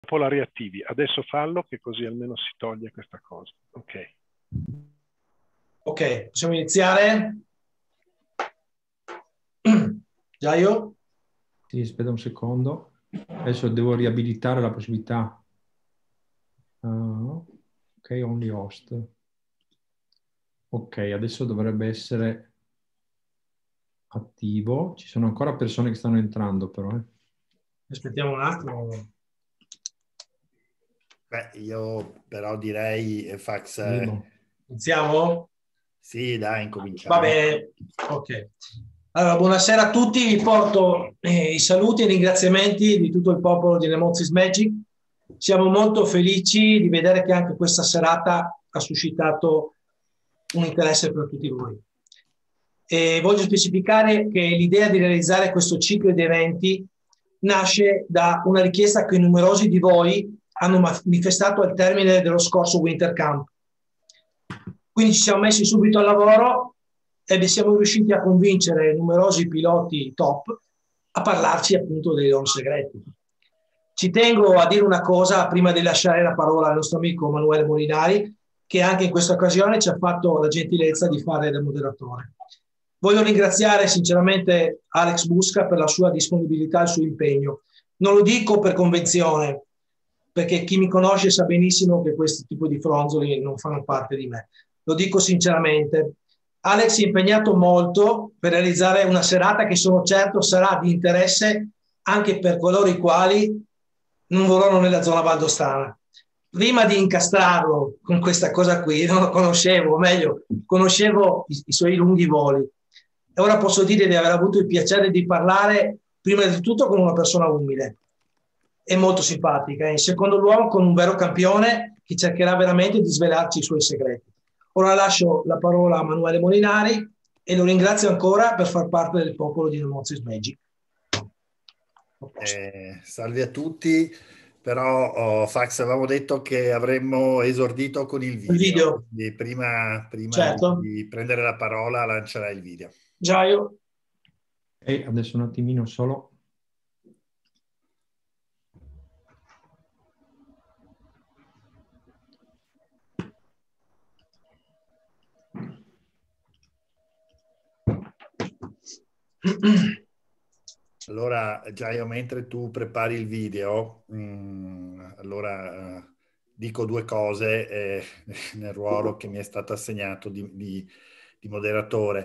dopo la riattivi. Adesso fallo, che così almeno si toglie questa cosa. Ok. Ok, possiamo iniziare? Già io? Sì, aspetta un secondo. Adesso devo riabilitare la possibilità. Ok, only host. Ok, adesso dovrebbe essere attivo. Ci sono ancora persone che stanno entrando, però. Aspettiamo un attimo. Beh, io però direi, Fax, Iniziamo? sì, dai, incominciamo. Va bene, ok. Allora, buonasera a tutti, vi porto i saluti e i ringraziamenti di tutto il popolo di Nemozi's Magic. Siamo molto felici di vedere che anche questa serata ha suscitato un interesse per tutti voi. E voglio specificare che l'idea di realizzare questo ciclo di eventi nasce da una richiesta che numerosi di voi hanno manifestato al termine dello scorso Winter Camp. Quindi ci siamo messi subito al lavoro e siamo riusciti a convincere numerosi piloti top a parlarci appunto dei loro segreti. Ci tengo a dire una cosa prima di lasciare la parola al nostro amico Emanuele Molinari, che anche in questa occasione ci ha fatto la gentilezza di fare da moderatore. Voglio ringraziare sinceramente Alex Busca per la sua disponibilità e il suo impegno. Non lo dico per convenzione, perché chi mi conosce sa benissimo che questo tipo di fronzoli non fanno parte di me. Lo dico sinceramente. Alex si è impegnato molto per realizzare una serata che sono certo sarà di interesse anche per coloro i quali non vorranno nella zona valdostana. Prima di incastrarlo con questa cosa qui, non lo conoscevo, o meglio, conoscevo i suoi lunghi voli. E ora posso dire di aver avuto il piacere di parlare prima di tutto con una persona umile e molto simpatica, e in secondo luogo con un vero campione che cercherà veramente di svelarci i suoi segreti. Ora lascio la parola a Emanuele Molinari e lo ringrazio ancora per far parte del popolo di Nemozi's Magic. Salve a tutti, però Fax, avevamo detto che avremmo esordito con il video. Il video. Quindi prima Certo. di prendere la parola lancerai il video. Già io. E adesso un attimino solo. Allora, Giaio, mentre tu prepari il video, allora dico due cose nel ruolo che mi è stato assegnato di moderatore.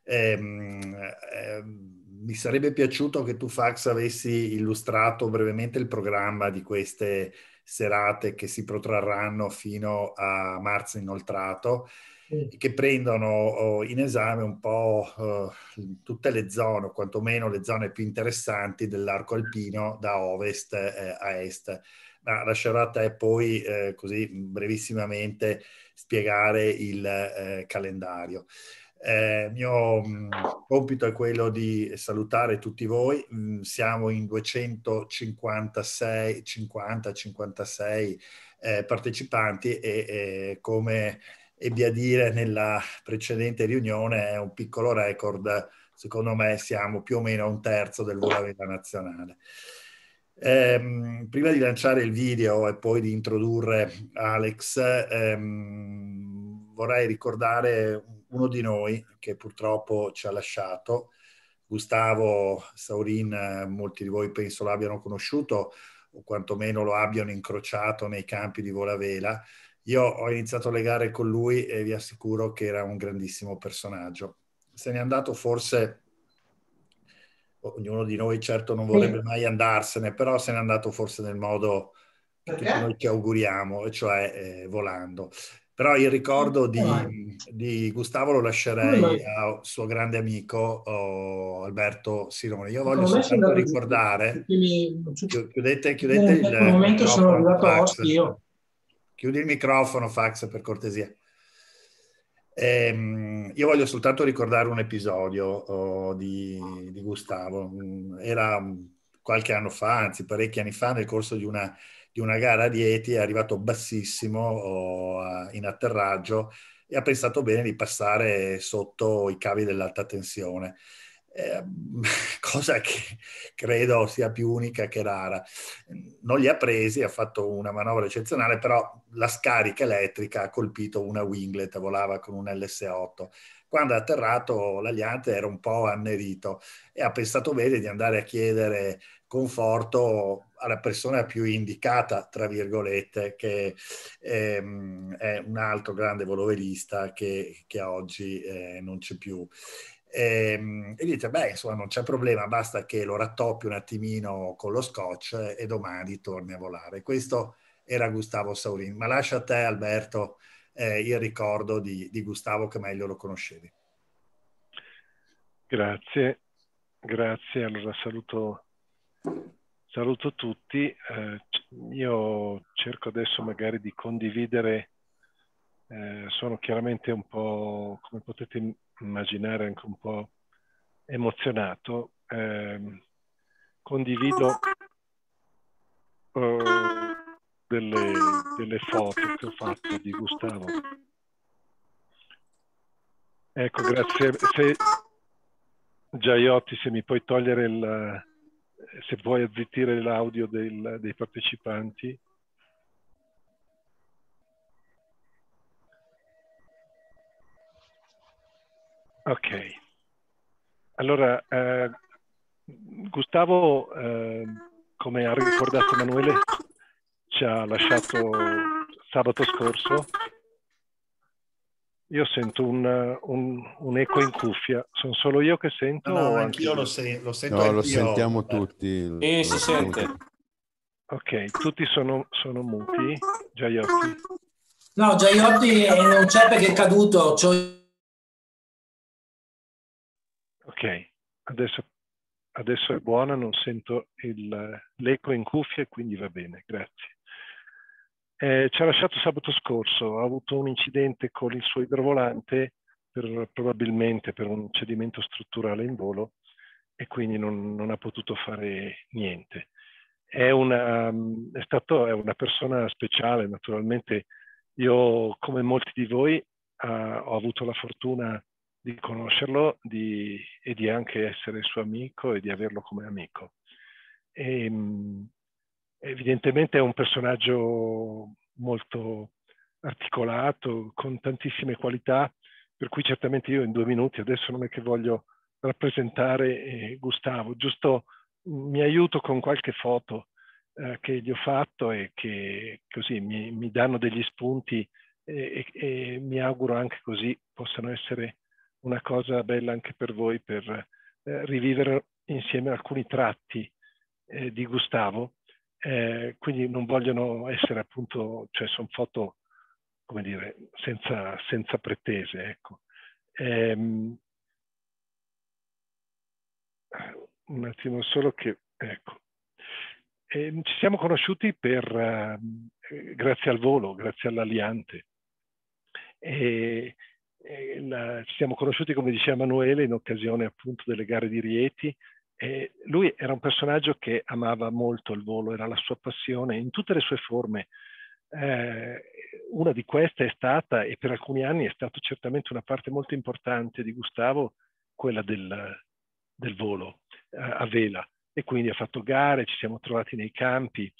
Mi sarebbe piaciuto che tu, Fax, avessi illustrato brevemente il programma di queste serate che si protrarranno fino a marzo inoltrato, che prendono in esame un po' tutte le zone, o quantomeno le zone più interessanti dell'arco alpino da ovest a est. Ma lascerò a te poi così brevissimamente spiegare il calendario. Il mio compito è quello di salutare tutti voi. Siamo in 256, 50-56 partecipanti e come ebbi a dire nella precedente riunione è un piccolo record. Secondo me siamo più o meno a un terzo del volo a vela nazionale. Prima di lanciare il video e poi di introdurre Alex, vorrei ricordare uno di noi che purtroppo ci ha lasciato. Gustavo Saurin, molti di voi penso l'abbiano conosciuto o quantomeno lo abbiano incrociato nei campi di volo a vela. Io ho iniziato le gare con lui e vi assicuro che era un grandissimo personaggio. Se n'è andato forse, ognuno di noi certo non vorrebbe mai andarsene, però se n'è andato forse nel modo che tutti noi ci auguriamo, e cioè volando. Però il ricordo di Gustavo lo lascerei al suo grande amico Alberto Sironi. Io voglio soltanto ricordare, chiudete il momento sono microfono, arrivato a Fax. host io. Chiudi il microfono, Fax, per cortesia. Io voglio soltanto ricordare un episodio di Gustavo. Era qualche anno fa, anzi parecchi anni fa, nel corso di una gara di Eti, è arrivato bassissimo in atterraggio e ha pensato bene di passare sotto i cavi dell'alta tensione. cosa che credo sia più unica che rara. Non li ha presi, ha fatto una manovra eccezionale, però la scarica elettrica ha colpito una winglet, volava con un LS8. Quando ha atterrato l'aliante era un po' annerito e ha pensato bene di andare a chiedere conforto alla persona più indicata, tra virgolette, che è un altro grande volovelista che oggi non c'è più. E dite, beh, insomma, non c'è problema, basta che lo rattoppi un attimino con lo scotch e domani torni a volare. Questo era Gustavo Saurin. Ma lascia a te, Alberto, il ricordo di Gustavo, che meglio lo conoscevi. Grazie, grazie. Allora saluto tutti. Io cerco adesso magari di condividere, sono chiaramente un po', come potete immaginare, anche un po' emozionato. Condivido delle foto che ho fatto di Gustavo. Ecco, grazie. Giaiotti, se mi puoi togliere se vuoi azzittire l'audio dei partecipanti. Ok. Allora, Gustavo, come ha ricordato Emanuele, ci ha lasciato sabato scorso. Io sento un eco in cuffia. Sono solo io che sento? No, o anch'io anche... lo sento. No, anch'io, lo sentiamo Alberto. tutti. Si sente. Ok, tutti sono muti. Giaiotti? No, Giaiotti non c'è perché è caduto. Ok, adesso è buona, non sento l'eco in cuffia, quindi va bene, grazie. Ci ha lasciato sabato scorso, ha avuto un incidente con il suo idrovolante, probabilmente per un cedimento strutturale in volo, e quindi non ha potuto fare niente. È una persona speciale, naturalmente. Io, come molti di voi, ho avuto la fortuna di conoscerlo e di anche essere suo amico e di averlo come amico. Evidentemente è un personaggio molto articolato, con tantissime qualità, per cui certamente io in 2 minuti, adesso non è che voglio rappresentare Gustavo, giusto mi aiuto con qualche foto che gli ho fatto e che così mi danno degli spunti e mi auguro anche così possano essere una cosa bella anche per voi, per rivivere insieme alcuni tratti di Gustavo. Quindi non vogliono essere appunto, cioè sono foto, come dire, senza pretese, ecco. Un attimo solo che, ecco. Ci siamo conosciuti grazie al volo, grazie all'Aliante. Ci siamo conosciuti, come diceva Emanuele, in occasione appunto delle gare di Rieti. Lui era un personaggio che amava molto il volo, era la sua passione in tutte le sue forme. Una di queste è stata, e per alcuni anni è stato certamente una parte molto importante di Gustavo, quella del volo a vela, e quindi ha fatto gare, ci siamo trovati nei campi,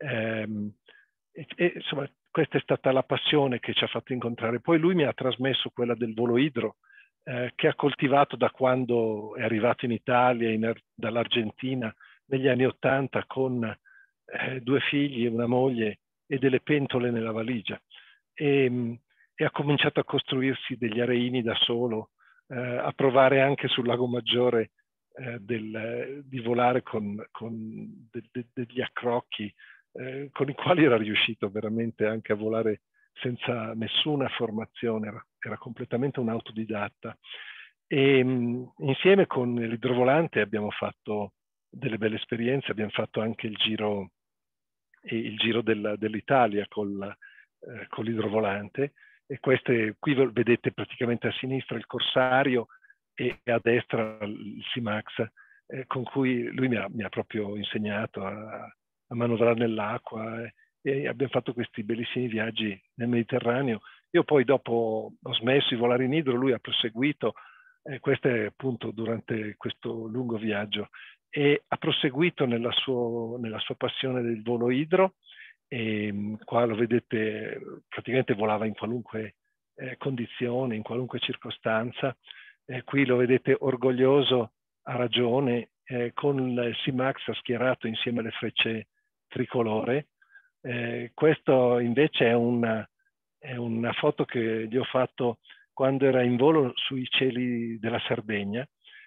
insomma questa è stata la passione che ci ha fatto incontrare. Poi lui mi ha trasmesso quella del volo idro, che ha coltivato da quando è arrivato in Italia, dall'Argentina, negli anni '80, con 2 figli, una moglie e delle pentole nella valigia. E ha cominciato a costruirsi degli areini da solo, a provare anche sul Lago Maggiore di volare con degli accrocchi, con i quali era riuscito veramente anche a volare senza nessuna formazione, era completamente un autodidatta. E insieme con l'idrovolante abbiamo fatto delle belle esperienze, abbiamo fatto anche il giro dell'Italia con l'idrovolante, e qui vedete praticamente a sinistra il Corsario e a destra il C-Max, con cui lui mi ha proprio insegnato a manovrare nell'acqua, e abbiamo fatto questi bellissimi viaggi nel Mediterraneo. Io poi dopo ho smesso di volare in idro, lui ha proseguito, Questo è appunto durante questo lungo viaggio, e ha proseguito nella sua passione del volo idro, e qua lo vedete, praticamente volava in qualunque condizione, in qualunque circostanza. Qui lo vedete orgoglioso, a ragione, con il C-Max schierato insieme alle frecce tricolore. Questo invece è una foto che gli ho fatto quando era in volo sui cieli della Sardegna,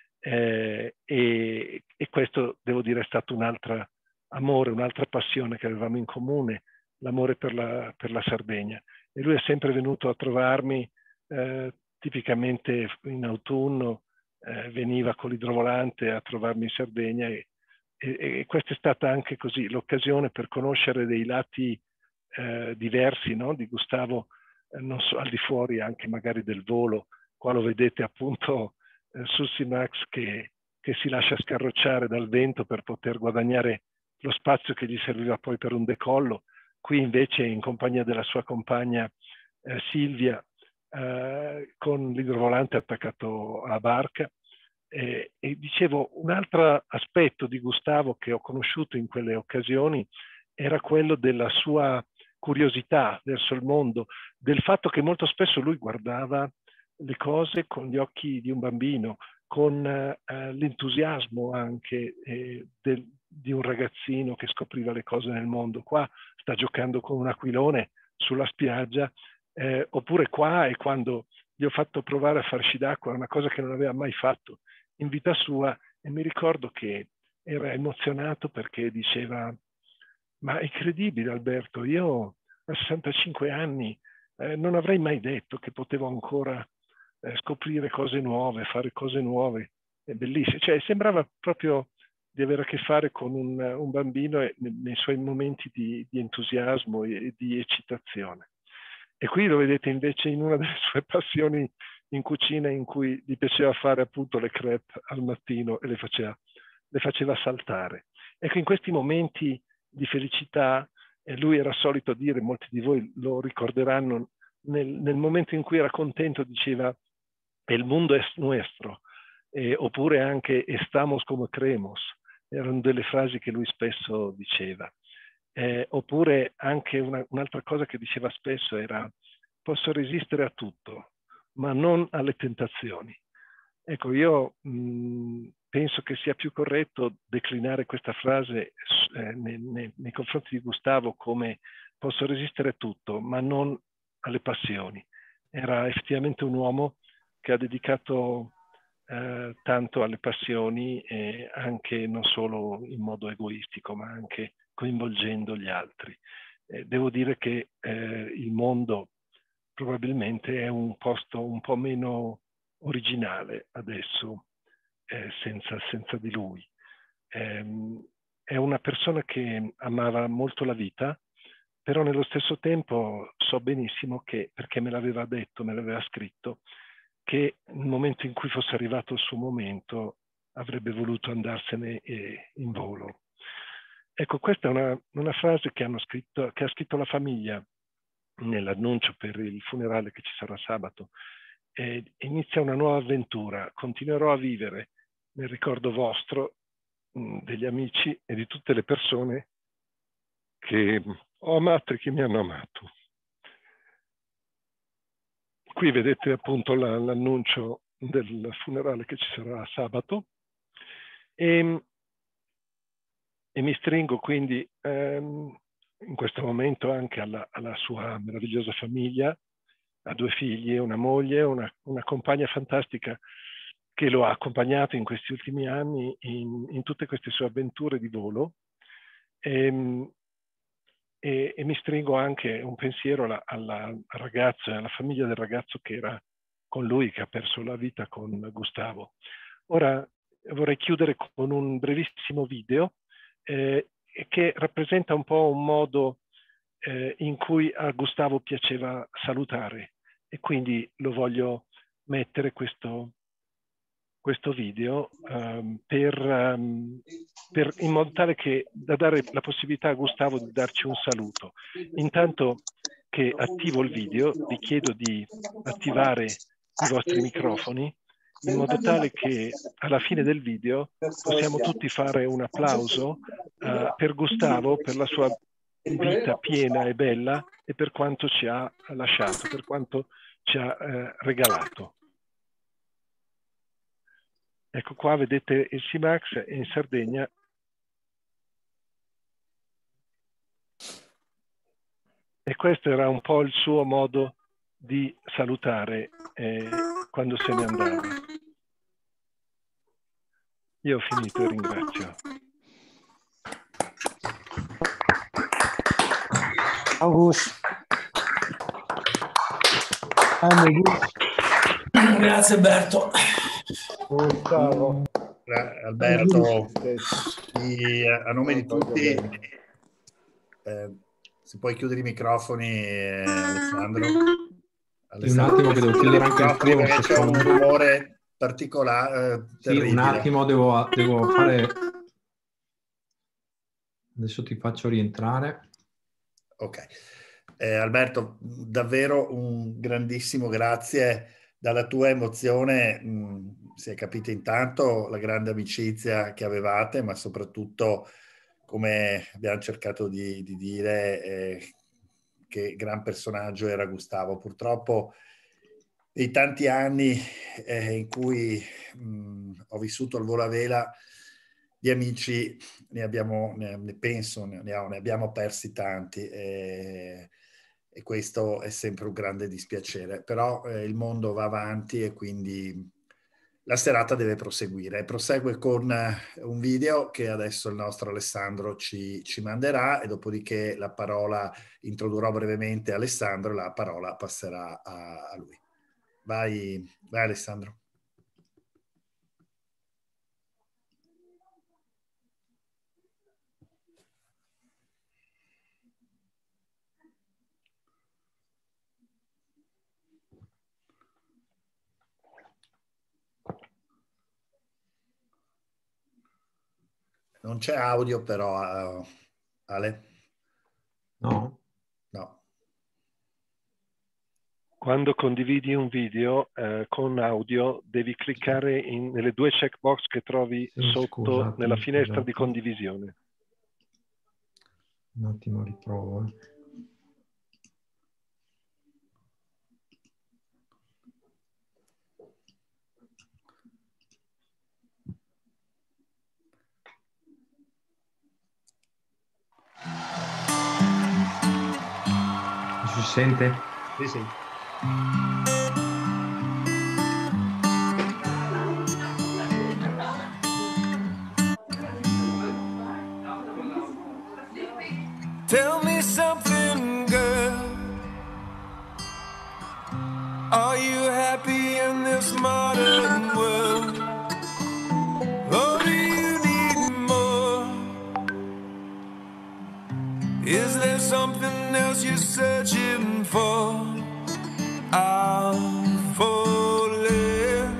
e questo, devo dire, è stato un altro amore, un'altra passione che avevamo in comune, l'amore per la Sardegna. E lui è sempre venuto a trovarmi, tipicamente in autunno, veniva con l'idrovolante a trovarmi in Sardegna, e questa è stata anche così l'occasione per conoscere dei lati diversi, no? Di Gustavo, non so, al di fuori anche magari del volo. Qua lo vedete appunto sul C-Max che si lascia scarrocciare dal vento per poter guadagnare lo spazio che gli serviva poi per un decollo. Qui invece in compagnia della sua compagna Silvia, con l'idrovolante attaccato alla barca. E dicevo, un altro aspetto di Gustavo che ho conosciuto in quelle occasioni era quello della sua curiosità verso il mondo, del fatto che molto spesso lui guardava le cose con gli occhi di un bambino, con l'entusiasmo anche di un ragazzino che scopriva le cose nel mondo. Qua sta giocando con un aquilone sulla spiaggia, oppure qua è quando gli ho fatto provare a far sci d'acqua, una cosa che non aveva mai fatto in vita sua, e mi ricordo che era emozionato perché diceva: ma è incredibile Alberto, io a 65 anni non avrei mai detto che potevo ancora scoprire cose nuove, fare cose nuove. È bellissimo, cioè sembrava proprio di avere a che fare con un bambino nei suoi momenti di entusiasmo e di eccitazione. E qui lo vedete invece in una delle sue passioni in cucina, in cui gli piaceva fare appunto le crêpe al mattino e le faceva saltare. Ecco, in questi momenti di felicità, lui era solito dire, molti di voi lo ricorderanno, nel momento in cui era contento diceva el mundo es nuestro, oppure anche estamos como creemos, erano delle frasi che lui spesso diceva. Oppure anche un'altra cosa che diceva spesso era: posso resistere a tutto, ma non alle tentazioni. Ecco, io penso che sia più corretto declinare questa frase nei confronti di Gustavo come: posso resistere a tutto, ma non alle passioni. Era effettivamente un uomo che ha dedicato tanto alle passioni, anche non solo in modo egoistico, ma anche coinvolgendo gli altri. Devo dire che il mondo probabilmente è un posto un po' meno originale adesso, senza di lui. È una persona che amava molto la vita, però nello stesso tempo so benissimo che, perché me l'aveva detto, me l'aveva scritto, che nel momento in cui fosse arrivato il suo momento avrebbe voluto andarsene in volo. Ecco, questa è una frase che ha scritto la famiglia nell'annuncio per il funerale che ci sarà sabato. Inizia una nuova avventura, continuerò a vivere nel ricordo vostro, degli amici e di tutte le persone che ho amato e che mi hanno amato. Qui vedete appunto l'annuncio del funerale che ci sarà sabato, e mi stringo quindi in questo momento anche alla sua meravigliosa famiglia, ha 2 figli, una moglie, una compagna fantastica che lo ha accompagnato in questi ultimi anni in tutte queste sue avventure di volo, e mi stringo anche un pensiero al ragazzo e alla famiglia del ragazzo che era con lui, che ha perso la vita con Gustavo. Ora vorrei chiudere con un brevissimo video che rappresenta un po' un modo in cui a Gustavo piaceva salutare, e quindi lo voglio mettere questo video in modo tale che da dare la possibilità a Gustavo di darci un saluto. Intanto che attivo il video, vi chiedo di attivare i vostri microfoni in modo tale che alla fine del video possiamo tutti fare un applauso per Gustavo, per la sua vita piena e bella e per quanto ci ha lasciato, per quanto ci ha regalato. Ecco qua vedete il Simax in Sardegna. E questo era un po' il suo modo di salutare quando se ne andava. Io ho finito e ringrazio. August. Grazie Alberto. Alberto, a nome di tutti, se puoi chiudere i microfoni, Alessandro. Un attimo che devo chiudere anche il tuo, perché c'è un rumore particolare. Sì, un attimo, devo fare... Adesso ti faccio rientrare. Ok. Alberto, davvero un grandissimo grazie. Dalla tua emozione si è capita intanto la grande amicizia che avevate, ma soprattutto, come abbiamo cercato di dire, che gran personaggio era Gustavo. Purtroppo nei tanti anni in cui ho vissuto al volo a vela, di amici ne abbiamo persi tanti e questo è sempre un grande dispiacere. Però il mondo va avanti e quindi la serata deve proseguire. Prosegue con un video che adesso il nostro Alessandro ci manderà e dopodiché la parola, introdurrò brevemente Alessandro e la parola passerà a lui. Vai Alessandro. Non c'è audio però, Ale? No. No. Quando condividi un video con audio devi cliccare nelle due checkbox che trovi sotto nella finestra di condivisione. Un attimo riprovo. Si sente? Sì, sì. Tell me something, girl. Are you happy in this modern world? Or do you need more? Is there something else you're searching for? I'm falling.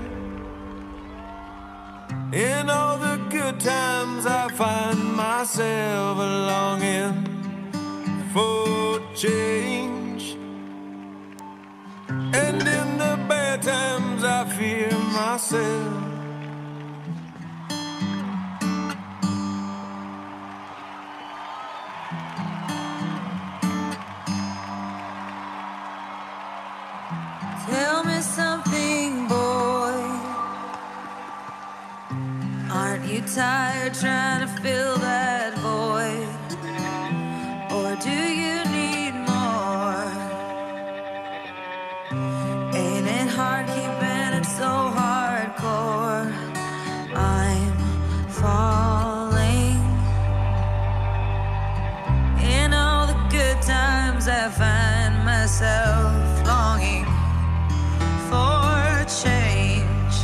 In all the good times I find myself longing for change, and in the bad times I fear myself. Tell me something, boy. Aren't you tired trying to fill that void? Or do you need more? Ain't it hard keeping it so hardcore? I'm falling. In all the good times I find myself longing for change,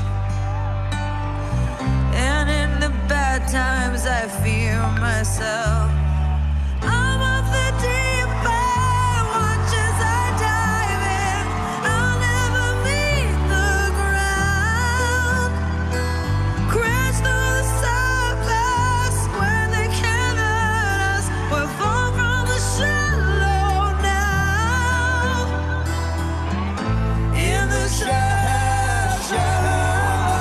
and in the bad times I fear myself. I'm of the deep end, watch as I dive in. I'll never meet the ground. Crash through the surface where they can't hurt us. We're far from the shallow now. In the shallow.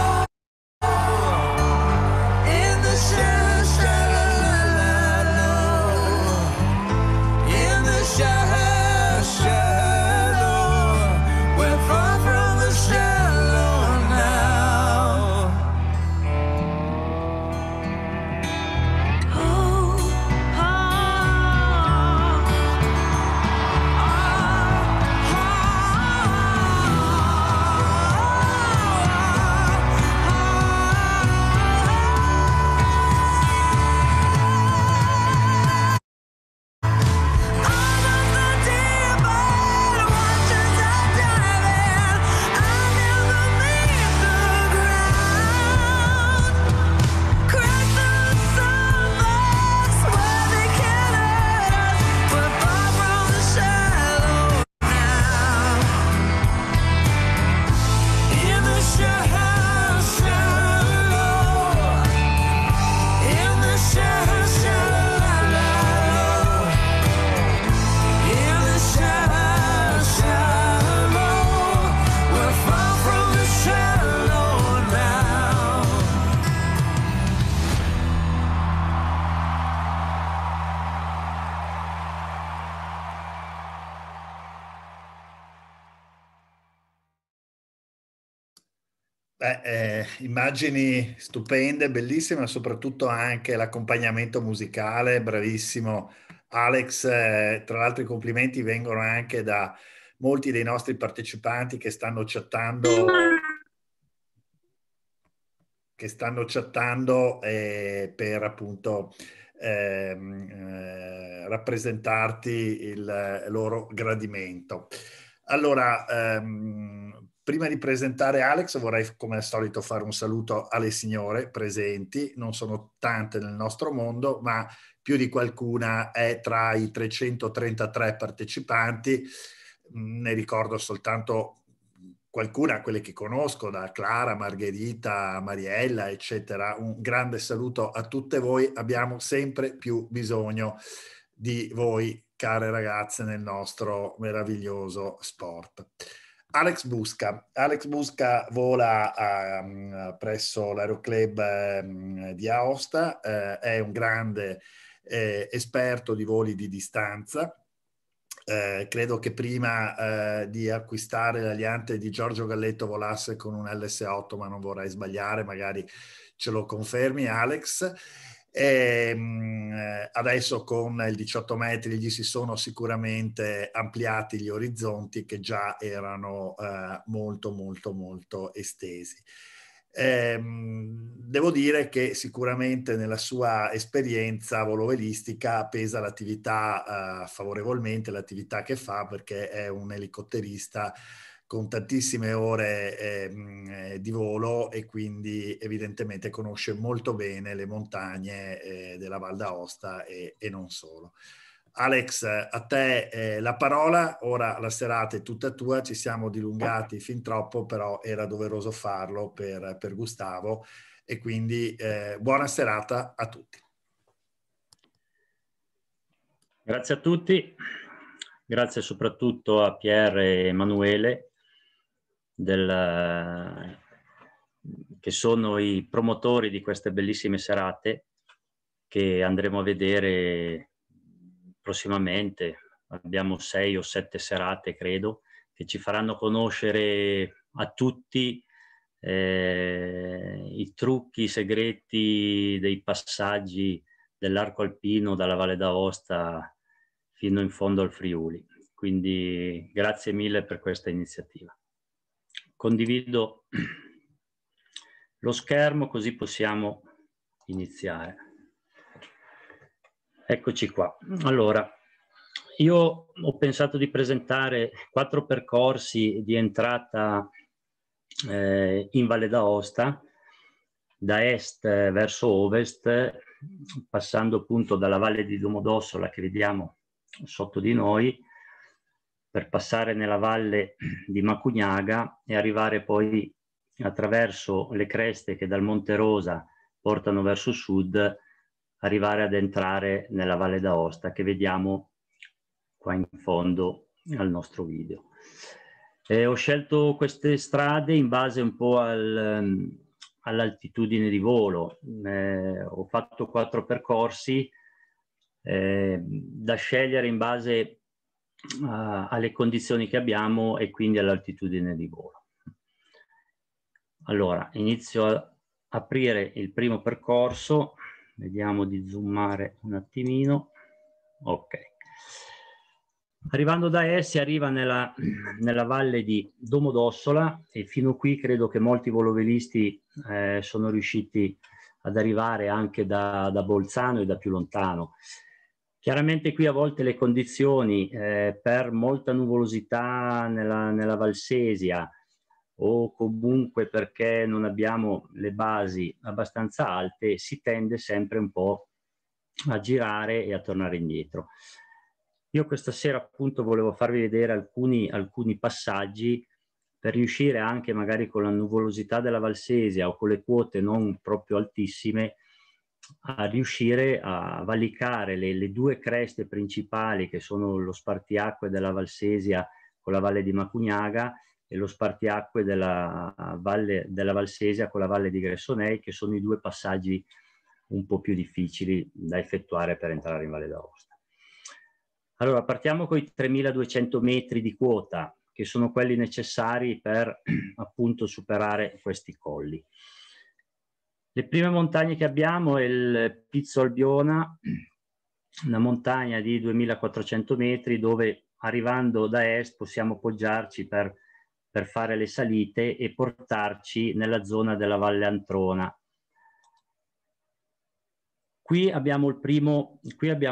Immagini stupende, bellissime, ma soprattutto anche l'accompagnamento musicale, bravissimo Alex. Tra l'altro i complimenti vengono anche da molti dei nostri partecipanti che stanno chattando per appunto rappresentarti il loro gradimento. Allora, prima di presentare Alex vorrei come al solito fare un saluto alle signore presenti. Non sono tante nel nostro mondo, ma più di qualcuna è tra i 333 partecipanti. Ne ricordo soltanto qualcuna, quelle che conosco, da Clara, Margherita, Mariella, eccetera. Un grande saluto a tutte voi. Abbiamo sempre più bisogno di voi, care ragazze, nel nostro meraviglioso sport. Alex Busca vola presso l'Aeroclub di Aosta, è un grande esperto di voli di distanza. Credo che prima di acquistare l'aliante di Giorgio Galletto volasse con un LS8, ma non vorrei sbagliare, magari ce lo confermi Alex. Adesso con il 18 metri gli si sono sicuramente ampliati gli orizzonti, che già erano molto molto molto estesi. Devo dire che sicuramente nella sua esperienza volovelistica pesa l'attività favorevolmente, l'attività che fa, perché è un elicotterista con tantissime ore di volo e quindi evidentemente conosce molto bene le montagne della Val d'Aosta e non solo. Alex, a te la parola. Ora la serata è tutta tua, ci siamo dilungati fin troppo, però era doveroso farlo per Gustavo, e quindi buona serata a tutti. Grazie a tutti, grazie soprattutto a Pier e Emanuele che sono i promotori di queste bellissime serate che andremo a vedere prossimamente. Abbiamo 6 o 7 serate, credo, che ci faranno conoscere a tutti i trucchi, i segreti dei passaggi dell'arco alpino dalla Valle d'Aosta fino in fondo al Friuli. Quindi grazie mille per questa iniziativa. Condivido lo schermo così possiamo iniziare. Eccoci qua. Allora, io ho pensato di presentare 4 percorsi di entrata in Valle d'Aosta, da est verso ovest, passando appunto dalla Valle di Domodossola che vediamo sotto di noi, per passare nella Valle di Macugnaga e arrivare poi attraverso le creste che dal Monte Rosa portano verso sud, arrivare ad entrare nella Valle d'Aosta che vediamo qua in fondo al nostro video. Ho scelto queste strade in base un po' all'altitudine di volo. Ho fatto 4 percorsi da scegliere in base alle condizioni che abbiamo e quindi all'altitudine di volo. Allora, inizio a aprire il primo percorso, vediamo di zoomare un attimino. Ok. Arrivando da est si arriva nella valle di Domodossola e fino qui credo che molti volovelisti sono riusciti ad arrivare anche da Bolzano e da più lontano. Chiaramente qui a volte le condizioni per molta nuvolosità nella Valsesia o comunque perché non abbiamo le basi abbastanza alte, si tende sempre un po' a girare e a tornare indietro. Io questa sera appunto volevo farvi vedere alcuni passaggi per riuscire anche magari con la nuvolosità della Valsesia o con le quote non proprio altissime a riuscire a valicare le 2 creste principali che sono lo spartiacque della Valsesia con la Valle di Macugnaga e lo spartiacque della Valsesia con la Valle di Gressonei, che sono i 2 passaggi un po' più difficili da effettuare per entrare in Valle d'Aosta. Allora, partiamo con i 3200 metri di quota, che sono quelli necessari per appunto superare questi colli. Le prime montagne che abbiamo è il Pizzo Albiona, una montagna di 2400 metri dove arrivando da est possiamo appoggiarci per fare le salite e portarci nella zona della Valle Antrona. Qui abbiamo il primo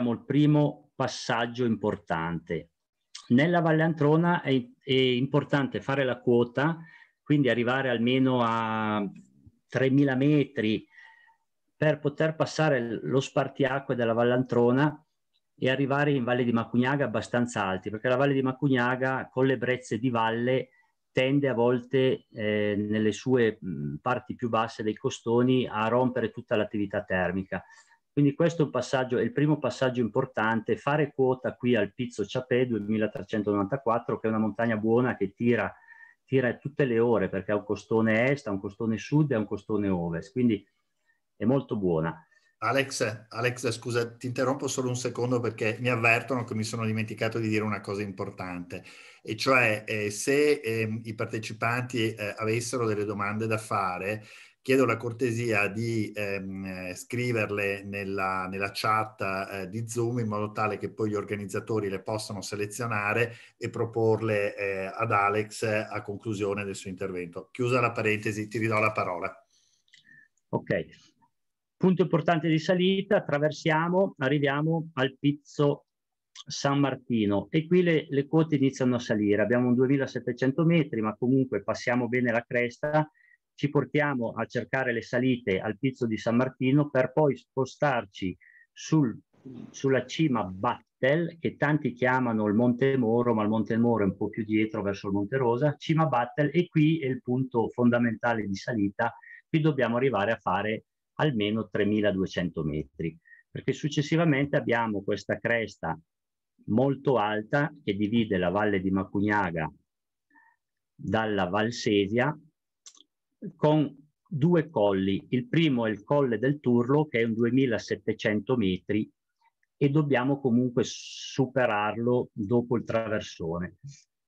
passaggio importante. Nella Valle Antrona è importante fare la quota, quindi arrivare almeno a 3000 metri per poter passare lo spartiacque della Valle Antrona e arrivare in Valle di Macugnaga abbastanza alti, perché la Valle di Macugnaga con le brezze di valle tende a volte nelle sue parti più basse dei costoni a rompere tutta l'attività termica. Quindi questo è un passaggio, è il primo passaggio importante, fare quota qui al Pizzo Ciapè 2394, che è una montagna buona che tira tutte le ore, perché ha un costone est, ha un costone sud e ha un costone ovest, quindi è molto buona. Alex, scusa, ti interrompo solo un secondo perché mi avvertono che mi sono dimenticato di dire una cosa importante, e cioè se i partecipanti avessero delle domande da fare, chiedo la cortesia di scriverle nella chat di Zoom, in modo tale che poi gli organizzatori le possano selezionare e proporle ad Alex a conclusione del suo intervento. Chiusa la parentesi, ti ridò la parola. Ok. Punto importante di salita, arriviamo al Pizzo San Martino e qui le quote iniziano a salire. Abbiamo un 2700 metri, ma comunque passiamo bene la cresta, ci portiamo a cercare le salite al Pizzo di San Martino per poi spostarci sulla cima Battel, che tanti chiamano il Monte Moro, ma il Monte Moro è un po' più dietro verso il Monte Rosa, cima Battel, e qui è il punto fondamentale di salita. Qui dobbiamo arrivare a fare almeno 3200 metri, perché successivamente abbiamo questa cresta molto alta che divide la Valle di Macugnaga dalla Valsesia, con due colli. Il primo è il Colle del Turlo, che è un 2700 metri, e dobbiamo comunque superarlo dopo il traversone.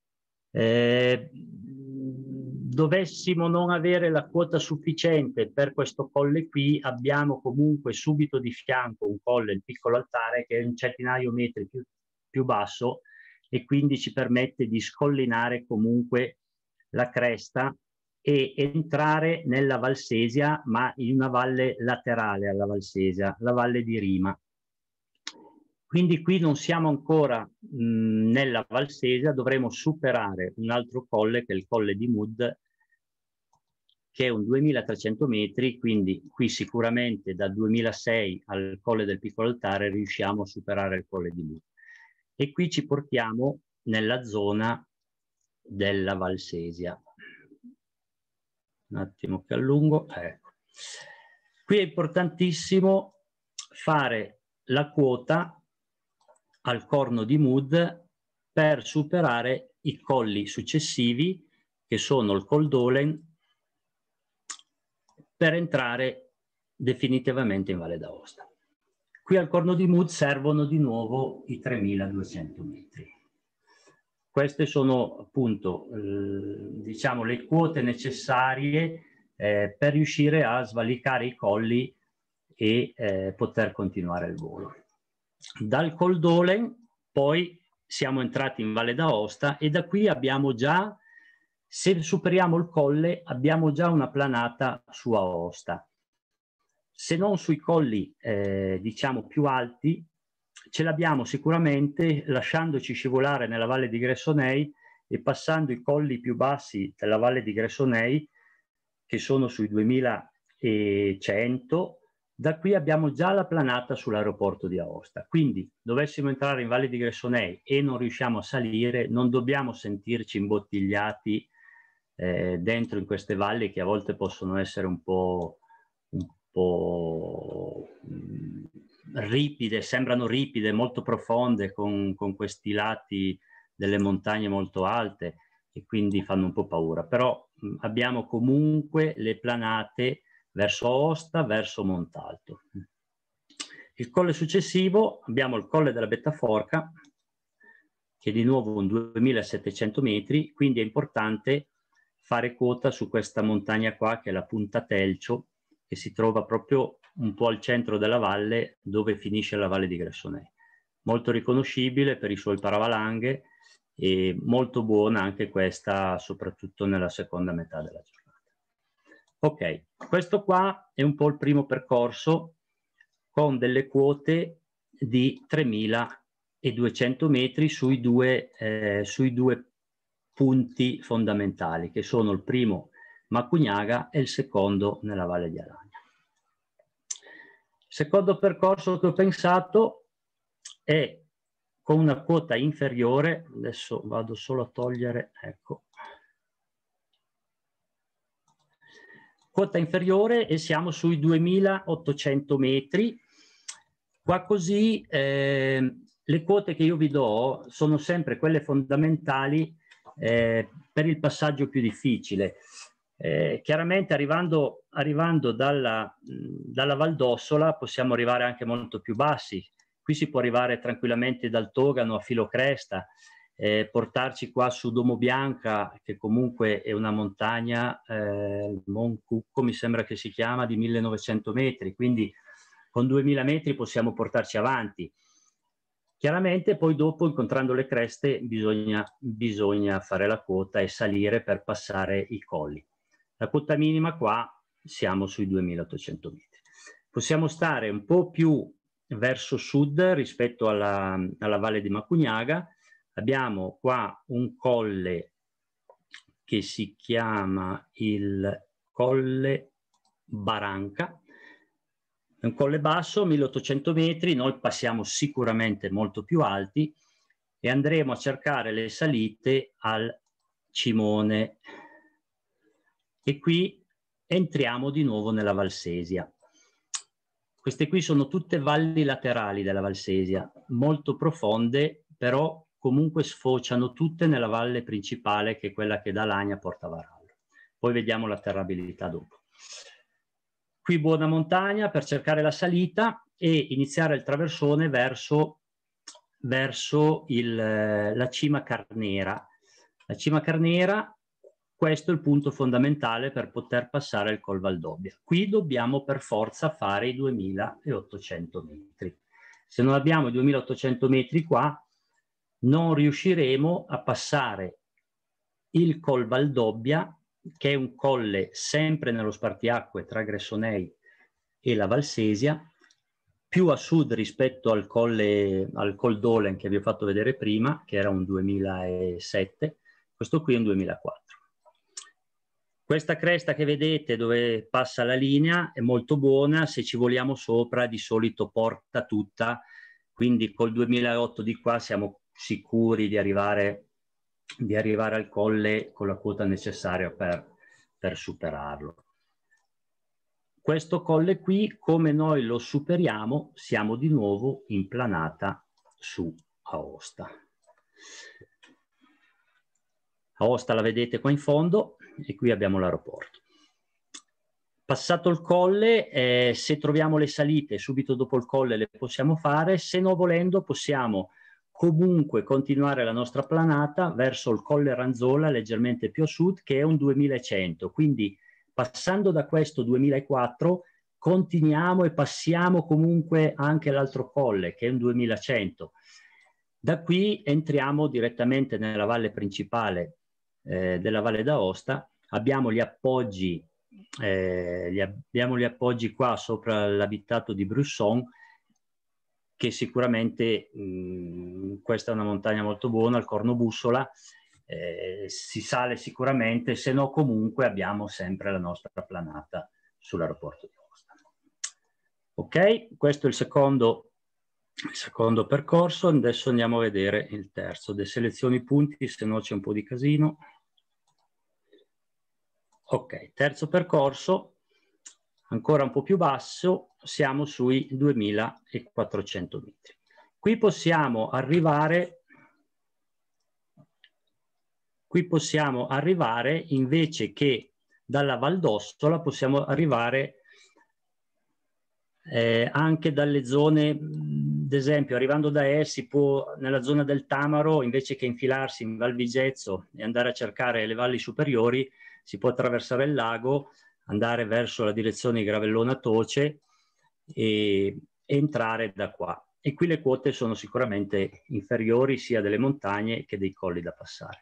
Dovessimo non avere la quota sufficiente per questo colle qui, abbiamo comunque subito di fianco un colle, il Piccolo Altare, che è un centinaio metri più basso, e quindi ci permette di scollinare comunque la cresta e entrare nella Valsesia, ma in una valle laterale alla Valsesia, la Valle di Rima. Quindi qui non siamo ancora nella Valsesia, dovremo superare un altro colle, che è il Colle di Mud, che è un 2300 metri, quindi qui sicuramente da 2006 al Colle del Piccolo Altare riusciamo a superare il Colle di Mud. E qui ci portiamo nella zona della Valsesia. Un attimo che allungo. Ecco. Qui è importantissimo fare la quota al Corno di Mud per superare i colli successivi, che sono il Col d'Olen, per entrare definitivamente in Valle d'Aosta. Qui al Corno di Mud servono di nuovo i 3200 metri. Queste sono appunto diciamo le quote necessarie per riuscire a svalicare i colli e poter continuare il volo. Dal Col d'Olen poi siamo entrati in Valle d'Aosta e da qui abbiamo già, se superiamo il colle, abbiamo già una planata su Aosta. Se non sui colli diciamo più alti, ce l'abbiamo sicuramente lasciandoci scivolare nella Valle di Gressonei e passando i colli più bassi della Valle di Gressonei, che sono sui 2100. Da qui abbiamo già la planata sull'aeroporto di Aosta. Quindi, dovessimo entrare in Valle di Gressonei e non riusciamo a salire, non dobbiamo sentirci imbottigliati dentro in queste valli, che a volte possono essere un po' ripide, sembrano ripide, molto profonde, con questi lati delle montagne molto alte, e quindi fanno un po' paura. Però abbiamo comunque le planate verso Aosta, verso Montalto. Il colle successivo abbiamo il Colle della Bettaforca, che è di nuovo un 2700 metri, quindi è importante fare quota su questa montagna qua, che è la Punta Telcio, che si trova proprio un po' al centro della valle, dove finisce la valle di Gressoney. Molto riconoscibile per i suoi paravalanghe e molto buona anche questa, soprattutto nella seconda metà della giornata. Ok, questo qua è un po' il primo percorso con delle quote di 3200 metri sui due punti fondamentali, che sono il primo Macugnaga e il secondo nella Valle di Alagna. Il secondo percorso che ho pensato è con una quota inferiore, adesso vado solo a togliere, ecco, quota inferiore, e siamo sui 2800 metri. Qua così le quote che io vi do sono sempre quelle fondamentali per il passaggio più difficile. Chiaramente arrivando dalla Val d'Ossola possiamo arrivare anche molto più bassi. Qui si può arrivare tranquillamente dal Togano a Filocresta, portarci qua su Domo Bianca, che comunque è una montagna, il Mon Cucco mi sembra che si chiama, di 1900 metri, quindi con 2000 metri possiamo portarci avanti. Chiaramente poi dopo, incontrando le creste, bisogna fare la quota e salire per passare i colli. La quota minima qua siamo sui 2800 metri. Possiamo stare un po' più verso sud rispetto alla Valle di Macugnaga. Abbiamo qua un colle che si chiama il Colle Baranca. È un colle basso, 1800 metri, noi passiamo sicuramente molto più alti e andremo a cercare le salite al Cimone. E qui entriamo di nuovo nella Valsesia. Queste qui sono tutte valli laterali della Valsesia, molto profonde, però comunque sfociano tutte nella valle principale, che è quella che da Alagna porta a Varallo. Poi vediamo la terrabilità dopo. Qui buona montagna per cercare la salita e iniziare il traversone verso la Cima Carnera. La Cima Carnera, questo è il punto fondamentale per poter passare il Col Valdobbia. Qui dobbiamo per forza fare i 2800 metri. Se non abbiamo i 2800 metri qua, non riusciremo a passare il Col Valdobbia, che è un colle sempre nello spartiacque tra Gressoney e la Valsesia, più a sud rispetto al Col Dolen che vi ho fatto vedere prima, che era un 2007, questo qui è un 2004. Questa cresta che vedete dove passa la linea è molto buona, se ci voliamo sopra di solito porta tutta, quindi col 2008 di qua siamo sicuri di arrivare al colle con la quota necessaria per superarlo. Questo colle qui, come noi lo superiamo, siamo di nuovo in planata su Aosta. Aosta la vedete qua in fondo e qui abbiamo l'aeroporto. Passato il colle, se troviamo le salite subito dopo il colle le possiamo fare, se no volendo possiamo comunque continuare la nostra planata verso il Colle Ranzola, leggermente più a sud, che è un 2100. Quindi passando da questo 2004 continuiamo e passiamo comunque anche l'altro colle, che è un 2100. Da qui entriamo direttamente nella valle principale della Valle d'Aosta. Abbiamo gli appoggi qua sopra l'abitato di Brusson, che sicuramente questa è una montagna molto buona, il Corno Bussola, si sale sicuramente, se no comunque abbiamo sempre la nostra planata sull'aeroporto di Aosta. Ok, questo è il secondo percorso, adesso andiamo a vedere il terzo. Deseleziono i punti, se no c'è un po' di casino. Ok, terzo percorso, ancora un po' più basso, siamo sui 2400 metri. Qui possiamo arrivare invece che dalla Val d'Ossola, possiamo arrivare anche dalle zone ad esempio, arrivando da est, si può, nella zona del Tamaro, invece che infilarsi in Val Vigezzo e andare a cercare le valli superiori, si può attraversare il lago, andare verso la direzione di Gravellona Toce e entrare da qua. E qui le quote sono sicuramente inferiori sia delle montagne che dei colli da passare.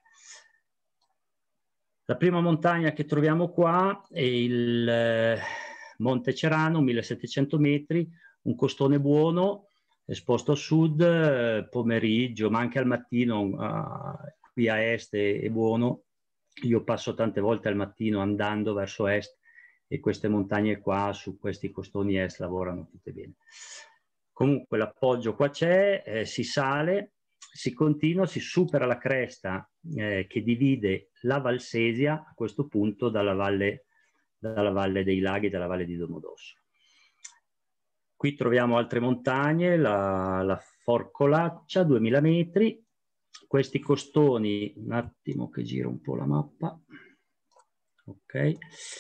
La prima montagna che troviamo qua è il Monte Cerano, 1700 metri, un costone buono, esposto a sud, pomeriggio, ma anche al mattino, qui a est è buono. Io passo tante volte al mattino andando verso est e queste montagne qua, su questi costoni est, lavorano tutte bene. Comunque l'appoggio qua c'è, si sale, si continua, si supera la cresta che divide la Valsesia a questo punto dalla valle dei Laghi, dalla valle di Domodossola. Qui troviamo altre montagne, la Forcolaccia, 2000 metri. Questi costoni, un attimo che giro un po' la mappa. Ok.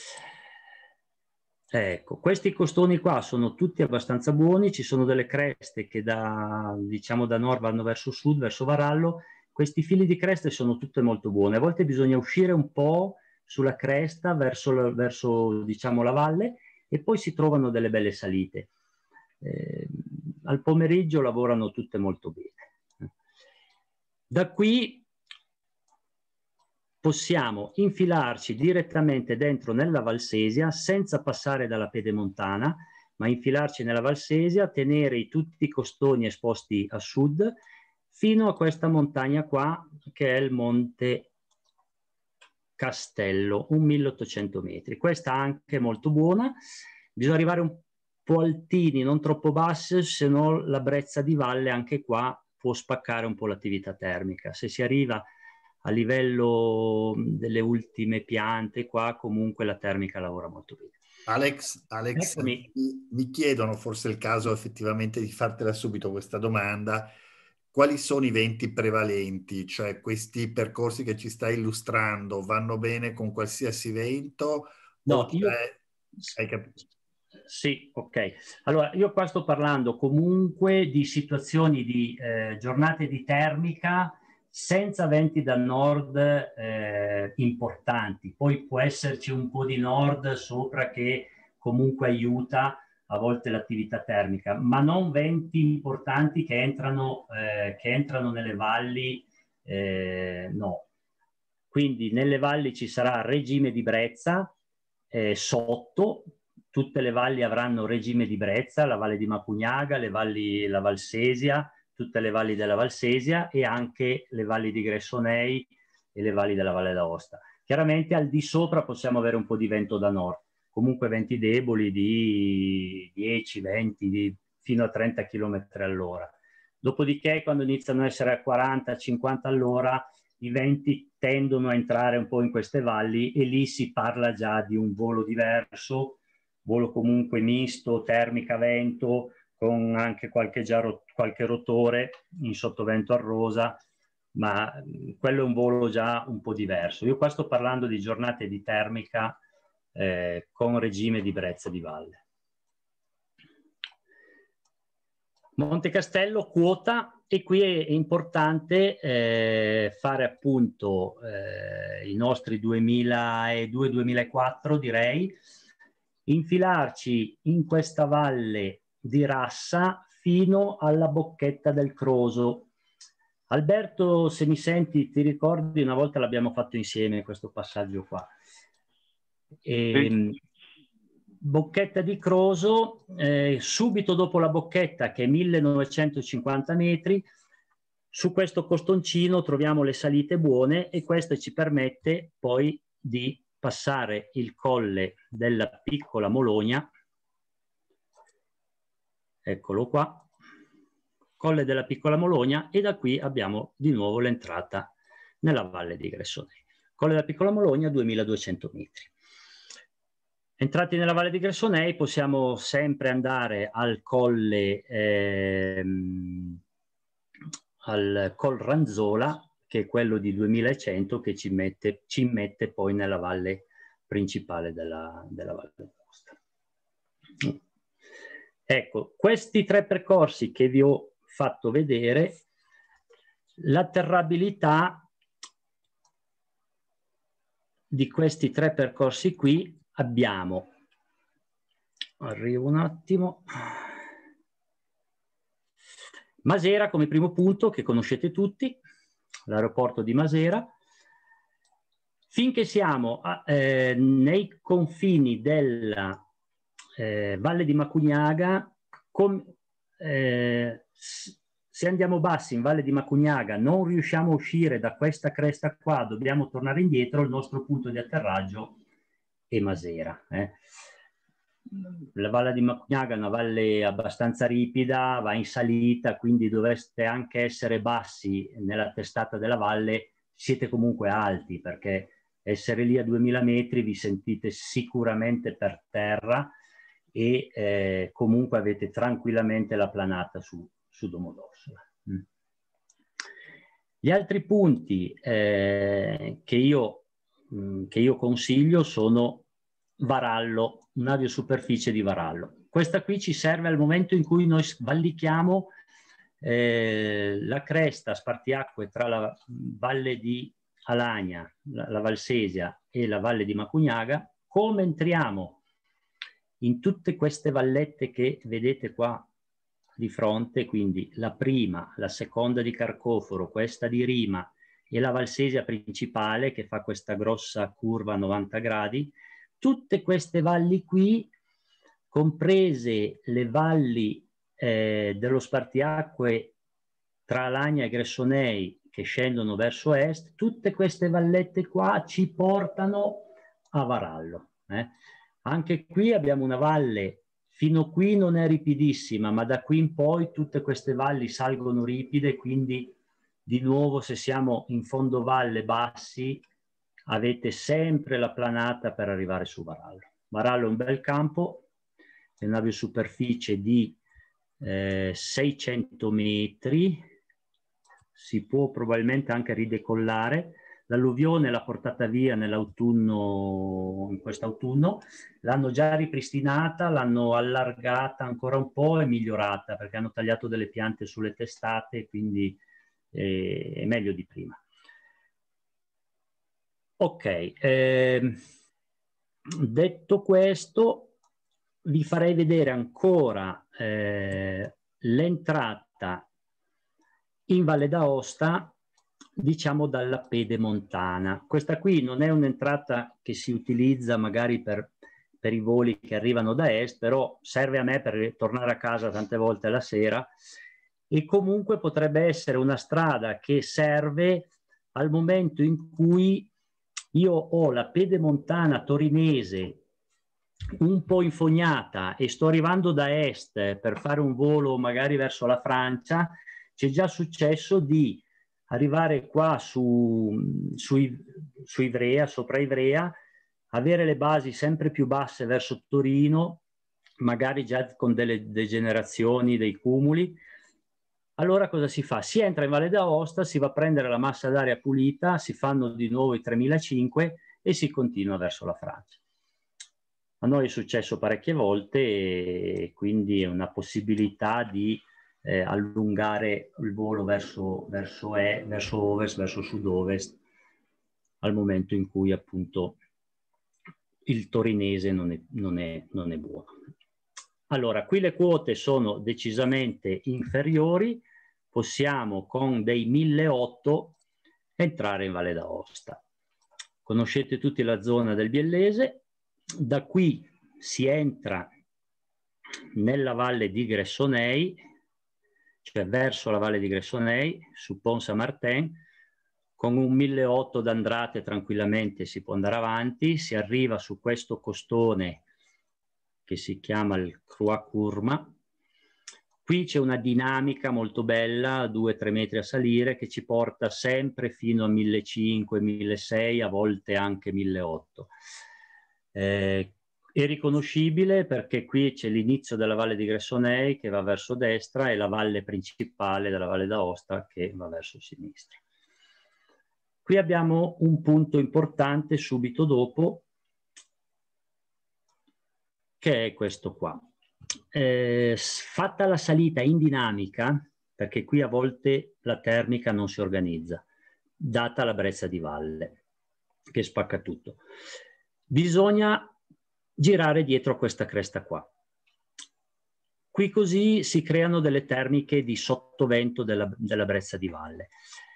Ecco, questi costoni qua sono tutti abbastanza buoni, ci sono delle creste che diciamo da nord vanno verso sud, verso Varallo. Questi fili di creste sono tutte molto buone. A volte bisogna uscire un po' sulla cresta verso diciamo la valle e poi si trovano delle belle salite. Al pomeriggio lavorano tutte molto bene. Da qui possiamo infilarci direttamente dentro nella Valsesia senza passare dalla Pedemontana, ma infilarci nella Valsesia, tenere tutti i costoni esposti a sud fino a questa montagna qua che è il Monte Castello, un 1800 metri. Questa anche molto buona, bisogna arrivare un po' altini, non troppo bassi, se no la brezza di valle anche qua può spaccare un po' l'attività termica. Se si arriva a livello delle ultime piante qua, comunque la termica lavora molto bene. Alex, mi chiedono, forse è il caso effettivamente di fartela subito questa domanda, quali sono i venti prevalenti? Cioè questi percorsi che ci stai illustrando vanno bene con qualsiasi vento? No, Hai capito? Sì, ok. Allora, io qua sto parlando comunque di situazioni di giornate di termica senza venti da nord importanti. Poi può esserci un po' di nord sopra che comunque aiuta a volte l'attività termica, ma non venti importanti che entrano nelle valli, no. Quindi nelle valli ci sarà regime di brezza sotto. Tutte le valli avranno regime di brezza, la valle di Mapugnaga, la Valsesia, tutte le valli della Valsesia e anche le valli di Gressonei e le valli della Valle d'Aosta. Chiaramente al di sopra possiamo avere un po' di vento da nord, comunque venti deboli di 10, 20, fino a 30 km all'ora. Dopodiché quando iniziano a essere a 40, 50 all'ora, i venti tendono a entrare un po' in queste valli e lì si parla già di un volo diverso, volo comunque misto, termica vento, con anche qualche rotore in sottovento a rosa, ma quello è un volo già un po' diverso. Io qua sto parlando di giornate di termica con regime di brezza di valle. Monte Castello, quota, e qui è importante fare appunto i nostri 2002-2004 direi, infilarci in questa valle di Rassa fino alla bocchetta del Croso. Alberto, se mi senti, ti ricordi, una volta l'abbiamo fatto insieme questo passaggio qua. Sì. Bocchetta di Croso, subito dopo la bocchetta che è 1950 metri, su questo costoncino troviamo le salite buone e questo ci permette poi di passare il colle della Piccola Mologna, eccolo qua, colle della Piccola Mologna, e da qui abbiamo di nuovo l'entrata nella valle di Gressonei. Colle della Piccola Mologna, 2200 metri. Entrati nella valle di Gressonei possiamo sempre andare al colle, al Col Ranzola, che è quello di 2100 che ci mette poi nella valle principale della Valle d'Aosta. Ecco, questi tre percorsi che vi ho fatto vedere, l'atterrabilità di questi 3 percorsi qui abbiamo, arrivo un attimo, Masera come primo punto, che conoscete tutti, l'aeroporto di Masera. Finché siamo nei confini della Valle di Macugnaga, se andiamo bassi in Valle di Macugnaga non riusciamo a uscire da questa cresta qua, dobbiamo tornare indietro, il nostro punto di atterraggio è Masera. La Valle di Macugnaga è una valle abbastanza ripida, va in salita, quindi dovreste anche essere bassi nella testata della valle, siete comunque alti, perché essere lì a 2000 metri vi sentite sicuramente per terra e comunque avete tranquillamente la planata su Domodossola. Gli altri punti che io consiglio sono Varallo, un'aviosuperficie di Varallo. Questa qui ci serve al momento in cui noi svallichiamo la cresta spartiacque tra la valle di Alagna, la Valsesia e la valle di Macugnaga. Come entriamo in tutte queste vallette che vedete qua di fronte, quindi la prima, la seconda di Carcoforo, questa di Rima e la Valsesia principale che fa questa grossa curva a 90 gradi, tutte queste valli qui, comprese le valli dello spartiacque tra Alagna e Gressonei che scendono verso est, tutte queste vallette qua ci portano a Varallo. Anche qui abbiamo una valle, fino qui non è ripidissima, ma da qui in poi tutte queste valli salgono ripide, quindi di nuovo se siamo in fondovalle bassi avete sempre la planata per arrivare su Varallo. Varallo è un bel campo, è un'aviosuperficie di 600 metri, si può probabilmente anche ridecollare. L'alluvione l'ha portata via nell'autunno, in quest'autunno, l'hanno già ripristinata, l'hanno allargata ancora un po' e migliorata perché hanno tagliato delle piante sulle testate, quindi è meglio di prima. Ok, detto questo, vi farei vedere ancora l'entrata in Valle d'Aosta, diciamo dalla pedemontana. Questa qui non è un'entrata che si utilizza magari per i voli che arrivano da est, però serve a me per tornare a casa tante volte la sera e comunque potrebbe essere una strada che serve al momento in cui io ho la pedemontana torinese un po' infognata e sto arrivando da est per fare un volo magari verso la Francia. C'è già successo di arrivare qua su Ivrea, sopra Ivrea, avere le basi sempre più basse verso Torino, magari già con delle degenerazioni, dei cumuli. Allora cosa si fa? Si entra in Valle d'Aosta, si va a prendere la massa d'aria pulita, si fanno di nuovo i 3500 e si continua verso la Francia. A noi è successo parecchie volte e quindi è una possibilità di allungare il volo verso ovest, verso sud-ovest, al momento in cui appunto il torinese non è buono. Allora, qui le quote sono decisamente inferiori, possiamo con dei 1800 entrare in Valle d'Aosta. Conoscete tutti la zona del Biellese, da qui si entra nella valle di Gressonei, cioè verso la valle di Gressonei, su Pont Saint-Martin, con un 1800 d'Andrate tranquillamente si può andare avanti, si arriva su questo costone che si chiama il Croix Curma. Qui c'è una dinamica molto bella, 2-3 metri a salire, che ci porta sempre fino a 1500, 1600, a volte anche 1800. È riconoscibile perché qui c'è l'inizio della valle di Gressonei che va verso destra e la valle principale della Valle d'Aosta che va verso sinistra. Qui abbiamo un punto importante subito dopo, che è questo qua. Fatta la salita in dinamica, perché qui a volte la termica non si organizza, data la brezza di valle, che spacca tutto. Bisogna girare dietro a questa cresta qua. Qui così si creano delle termiche di sottovento della brezza di valle.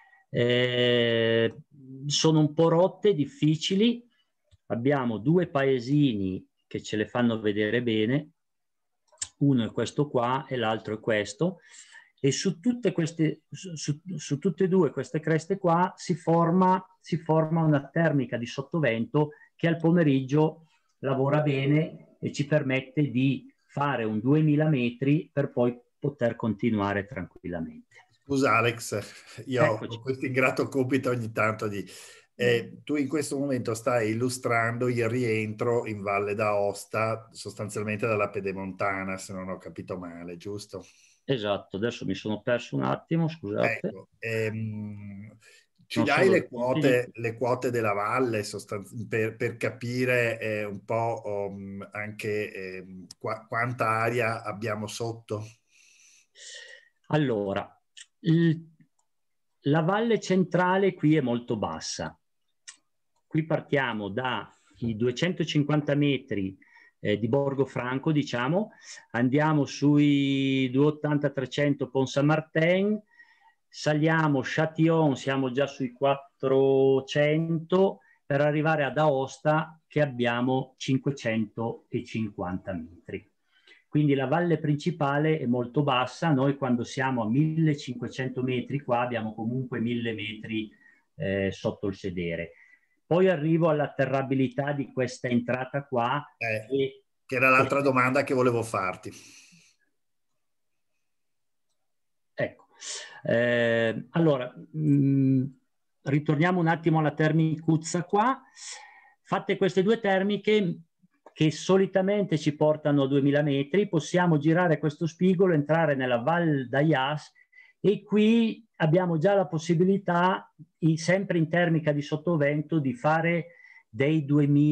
Sono un po' rotte, difficili. Abbiamo due paesini che ce le fanno vedere bene. Uno è questo qua e l'altro è questo. E su tutte e due queste creste qua si forma una termica di sottovento che al pomeriggio lavora bene e ci permette di fare un 2000 metri per poi poter continuare tranquillamente. Scusa Alex, io Eccoci. ho questo ingrato compito ogni tanto di... tu in questo momento stai illustrando il rientro in Valle d'Aosta, sostanzialmente dalla Pedemontana, se non ho capito male, giusto? Esatto, adesso mi sono perso un attimo, scusate. Ecco, ci dai le quote della valle per capire un po' anche quanta aria abbiamo sotto? Allora, la valle centrale qui è molto bassa. Qui partiamo dai 250 metri di Borgofranco, diciamo, andiamo sui 280-300 Pont-Saint-Martin, saliamo Châtillon, siamo già sui 400, per arrivare ad Aosta che abbiamo 550 metri. Quindi la valle principale è molto bassa, noi quando siamo a 1500 metri qua abbiamo comunque 1000 metri sotto il sedere. Poi arrivo all'atterrabilità di questa entrata qua. Che era l'altra domanda che volevo farti. Ecco, allora, ritorniamo un attimo alla Termicuzza qua. Fatte queste due termiche che solitamente ci portano a 2000 metri, possiamo girare questo spigolo, entrare nella Val d'Ayas e qui abbiamo già la possibilità, sempre in termica di sottovento, di fare dei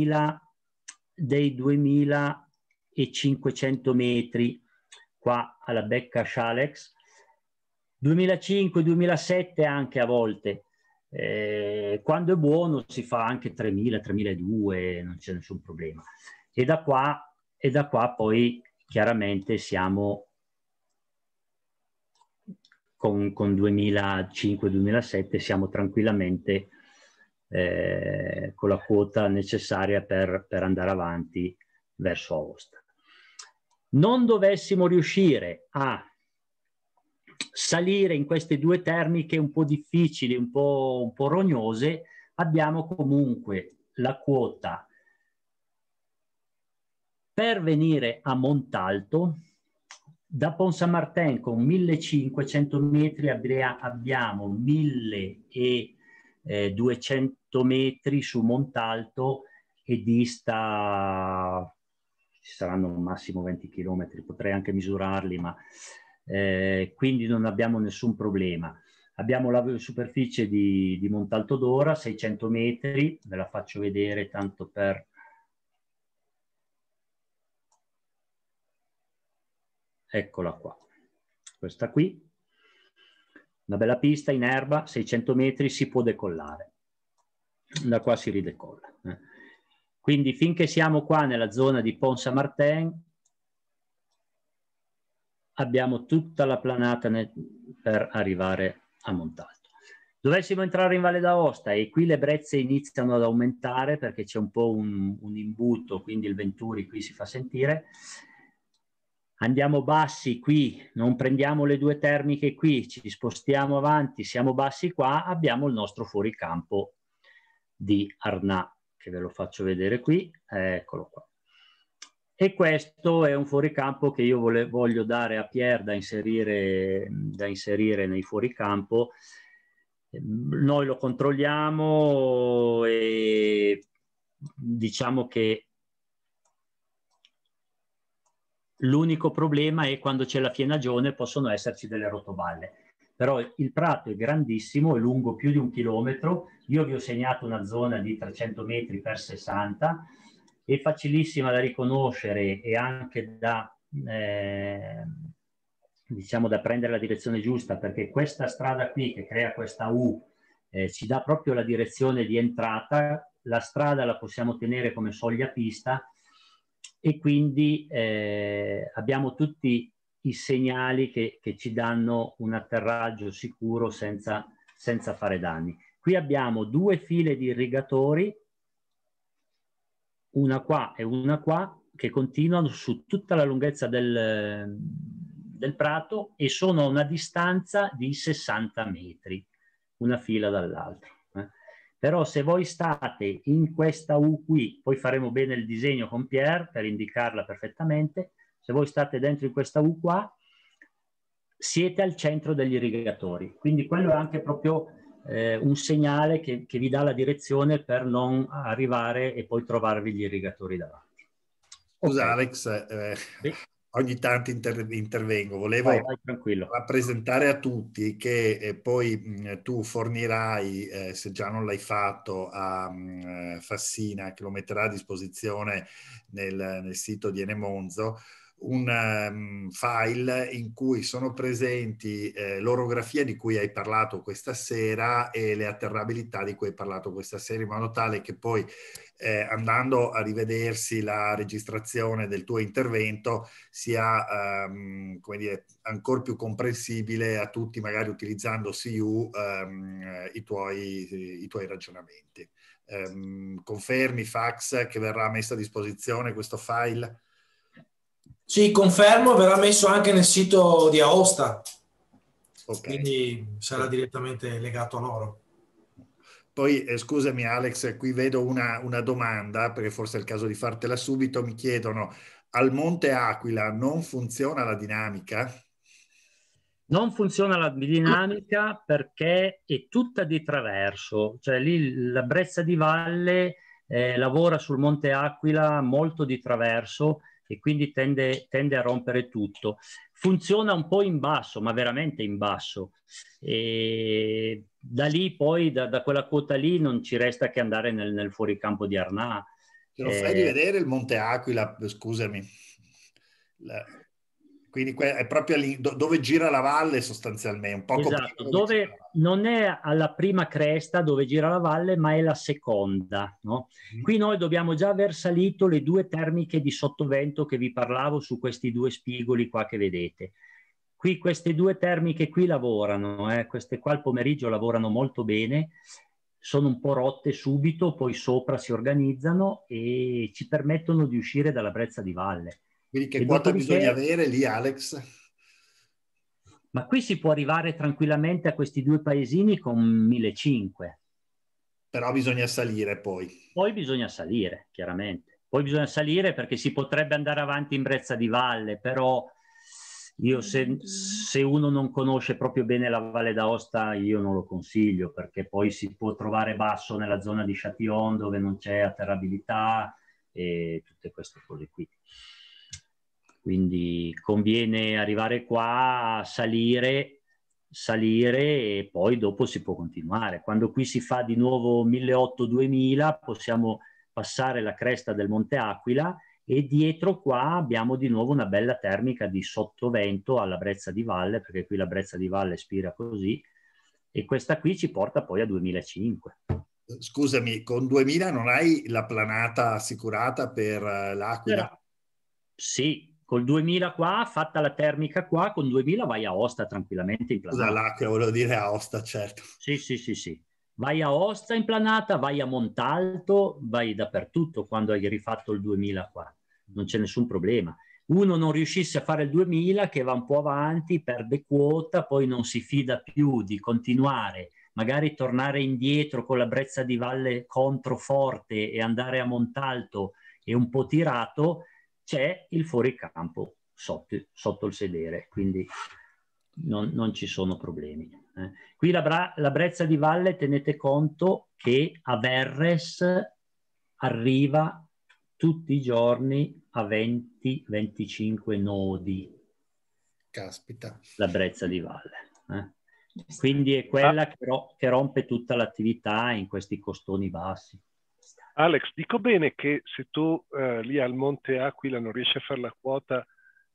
2500 metri qua alla Becca Chalex, 2005-2007 anche a volte. Quando è buono si fa anche 3000, 3200, non c'è nessun problema. E da qua poi chiaramente siamo con 2005-2007 siamo tranquillamente con la quota necessaria per andare avanti verso Aosta. Non dovessimo riuscire a salire in queste due termiche un po' difficili, un po' rognose, abbiamo comunque la quota per venire a Montalto. Da Pont-Saint-Martin con 1500 metri abbiamo 1200 metri su Montalto e dista, ci saranno un massimo 20 km, potrei anche misurarli, ma quindi non abbiamo nessun problema. Abbiamo la superficie di Montalto d'Ora, 600 metri, ve la faccio vedere tanto per... Eccola qua, questa qui, una bella pista in erba, 600 metri, si può decollare, da qua si ridecolla. Quindi finché siamo qua nella zona di Pont-Saint-Martin abbiamo tutta la planata per arrivare a Montalto. Dovessimo entrare in Valle d'Aosta e qui le brezze iniziano ad aumentare perché c'è un po' un imbuto, quindi il Venturi qui si fa sentire. Andiamo bassi qui, non prendiamo le due termiche qui, ci spostiamo avanti, siamo bassi qua, abbiamo il nostro fuoricampo di Arnà, che ve lo faccio vedere qui, eccolo qua. E questo è un fuoricampo che io voglio dare a Pierre da inserire nei fuoricampo. Noi lo controlliamo e diciamo che l'unico problema è quando c'è la fienagione possono esserci delle rotoballe. Però il prato è grandissimo, è lungo più di 1 chilometro. Io vi ho segnato una zona di 300 metri per 60, è facilissima da riconoscere e anche da diciamo, da prendere la direzione giusta, perché questa strada qui che crea questa U ci dà proprio la direzione di entrata. La strada la possiamo tenere come soglia pista e quindi abbiamo tutti i segnali che ci danno un atterraggio sicuro senza fare danni. Qui abbiamo 2 file di irrigatori, una qua e una qua, che continuano su tutta la lunghezza del prato e sono a una distanza di 60 metri, una fila dall'altra. Però se voi state in questa U qui, poi faremo bene il disegno con Pierre per indicarla perfettamente, se voi state dentro in questa U qua, siete al centro degli irrigatori. Quindi quello è anche proprio un segnale che vi dà la direzione per non arrivare e poi trovarvi gli irrigatori davanti. Scusa Okay. Alex, Sì. ogni tanto intervengo. Volevo Vai, tranquillo. rappresentare a tutti che poi tu fornirai, se già non l'hai fatto, a Fassina, che lo metterà a disposizione nel sito di Enemonzo, un file in cui sono presenti l'orografia di cui hai parlato questa sera e le atterrabilità di cui hai parlato questa sera, in modo tale che poi andando a rivedersi la registrazione del tuo intervento sia come dire, ancora più comprensibile a tutti, magari utilizzando CU, i tuoi ragionamenti. Confermi, fax, che verrà messo a disposizione questo file? Sì, confermo, verrà messo anche nel sito di Aosta, Okay. quindi sarà direttamente legato a loro. Poi scusami Alex, qui vedo una domanda, perché forse è il caso di fartela subito. Mi chiedono, al Monte Aquila non funziona la dinamica? Non funziona la dinamica perché è tutta di traverso, cioè lì la Brezza di Valle lavora sul Monte Aquila molto di traverso e quindi tende a rompere tutto. Funziona un po' in basso, ma veramente in basso. E da lì poi, da quella quota lì, non ci resta che andare nel fuoricampo di Arnà. Ce lo fai rivedere il Monte Aquila, scusami. Quindi è proprio dove gira la valle sostanzialmente, un po' esatto, dove non è alla prima cresta dove gira la valle, ma è la seconda, no? Qui noi dobbiamo già aver salito le 2 termiche di sottovento che vi parlavo su questi 2 spigoli qua che vedete. Qui queste 2 termiche qui lavorano, queste qua al pomeriggio lavorano molto bene, sono un po' rotte subito, poi sopra si organizzano e ci permettono di uscire dalla Brezza di Valle. Quindi che quota bisogna avere lì, Alex? Ma qui si può arrivare tranquillamente a questi 2 paesini con 1.500. Però bisogna salire poi. Poi bisogna salire, chiaramente. Poi bisogna salire perché si potrebbe andare avanti in Brezza di Valle, però io se uno non conosce proprio bene la Valle d'Aosta, io non lo consiglio, perché poi si può trovare basso nella zona di Châtillon dove non c'è atterrabilità e tutte queste cose qui. Quindi conviene arrivare qua, salire e poi dopo si può continuare. Quando qui si fa di nuovo 1.800-2.000 possiamo passare la cresta del Monte Aquila e dietro qua abbiamo di nuovo una bella termica di sottovento alla Brezza di Valle, perché qui la Brezza di Valle spira così, e questa qui ci porta poi a 2.500. Scusami, con 2.000 non hai la planata assicurata per l'Aquila? Sì. Col 2000 qua, fatta la termica qua, con 2000 vai a Aosta tranquillamente in planata. Scusa, l'Aquila, volevo dire Aosta, certo. Sì. Vai a Aosta in planata, vai a Montalto, vai dappertutto quando hai rifatto il 2000 qua. Non c'è nessun problema. Uno non riuscisse a fare il 2000, che va un po' avanti, perde quota, poi non si fida più di continuare, magari tornare indietro con la Brezza di Valle controforte e andare a Montalto e un po' tirato, c'è il fuoricampo sotto il sedere, quindi non ci sono problemi. Qui la Brezza di Valle, tenete conto che a Verres arriva tutti i giorni a 20-25 nodi. Caspita. La Brezza di Valle. Quindi è quella che rompe tutta l'attività in questi costoni bassi. Alex, dico bene che se tu lì al Monte Aquila non riesci a fare la quota,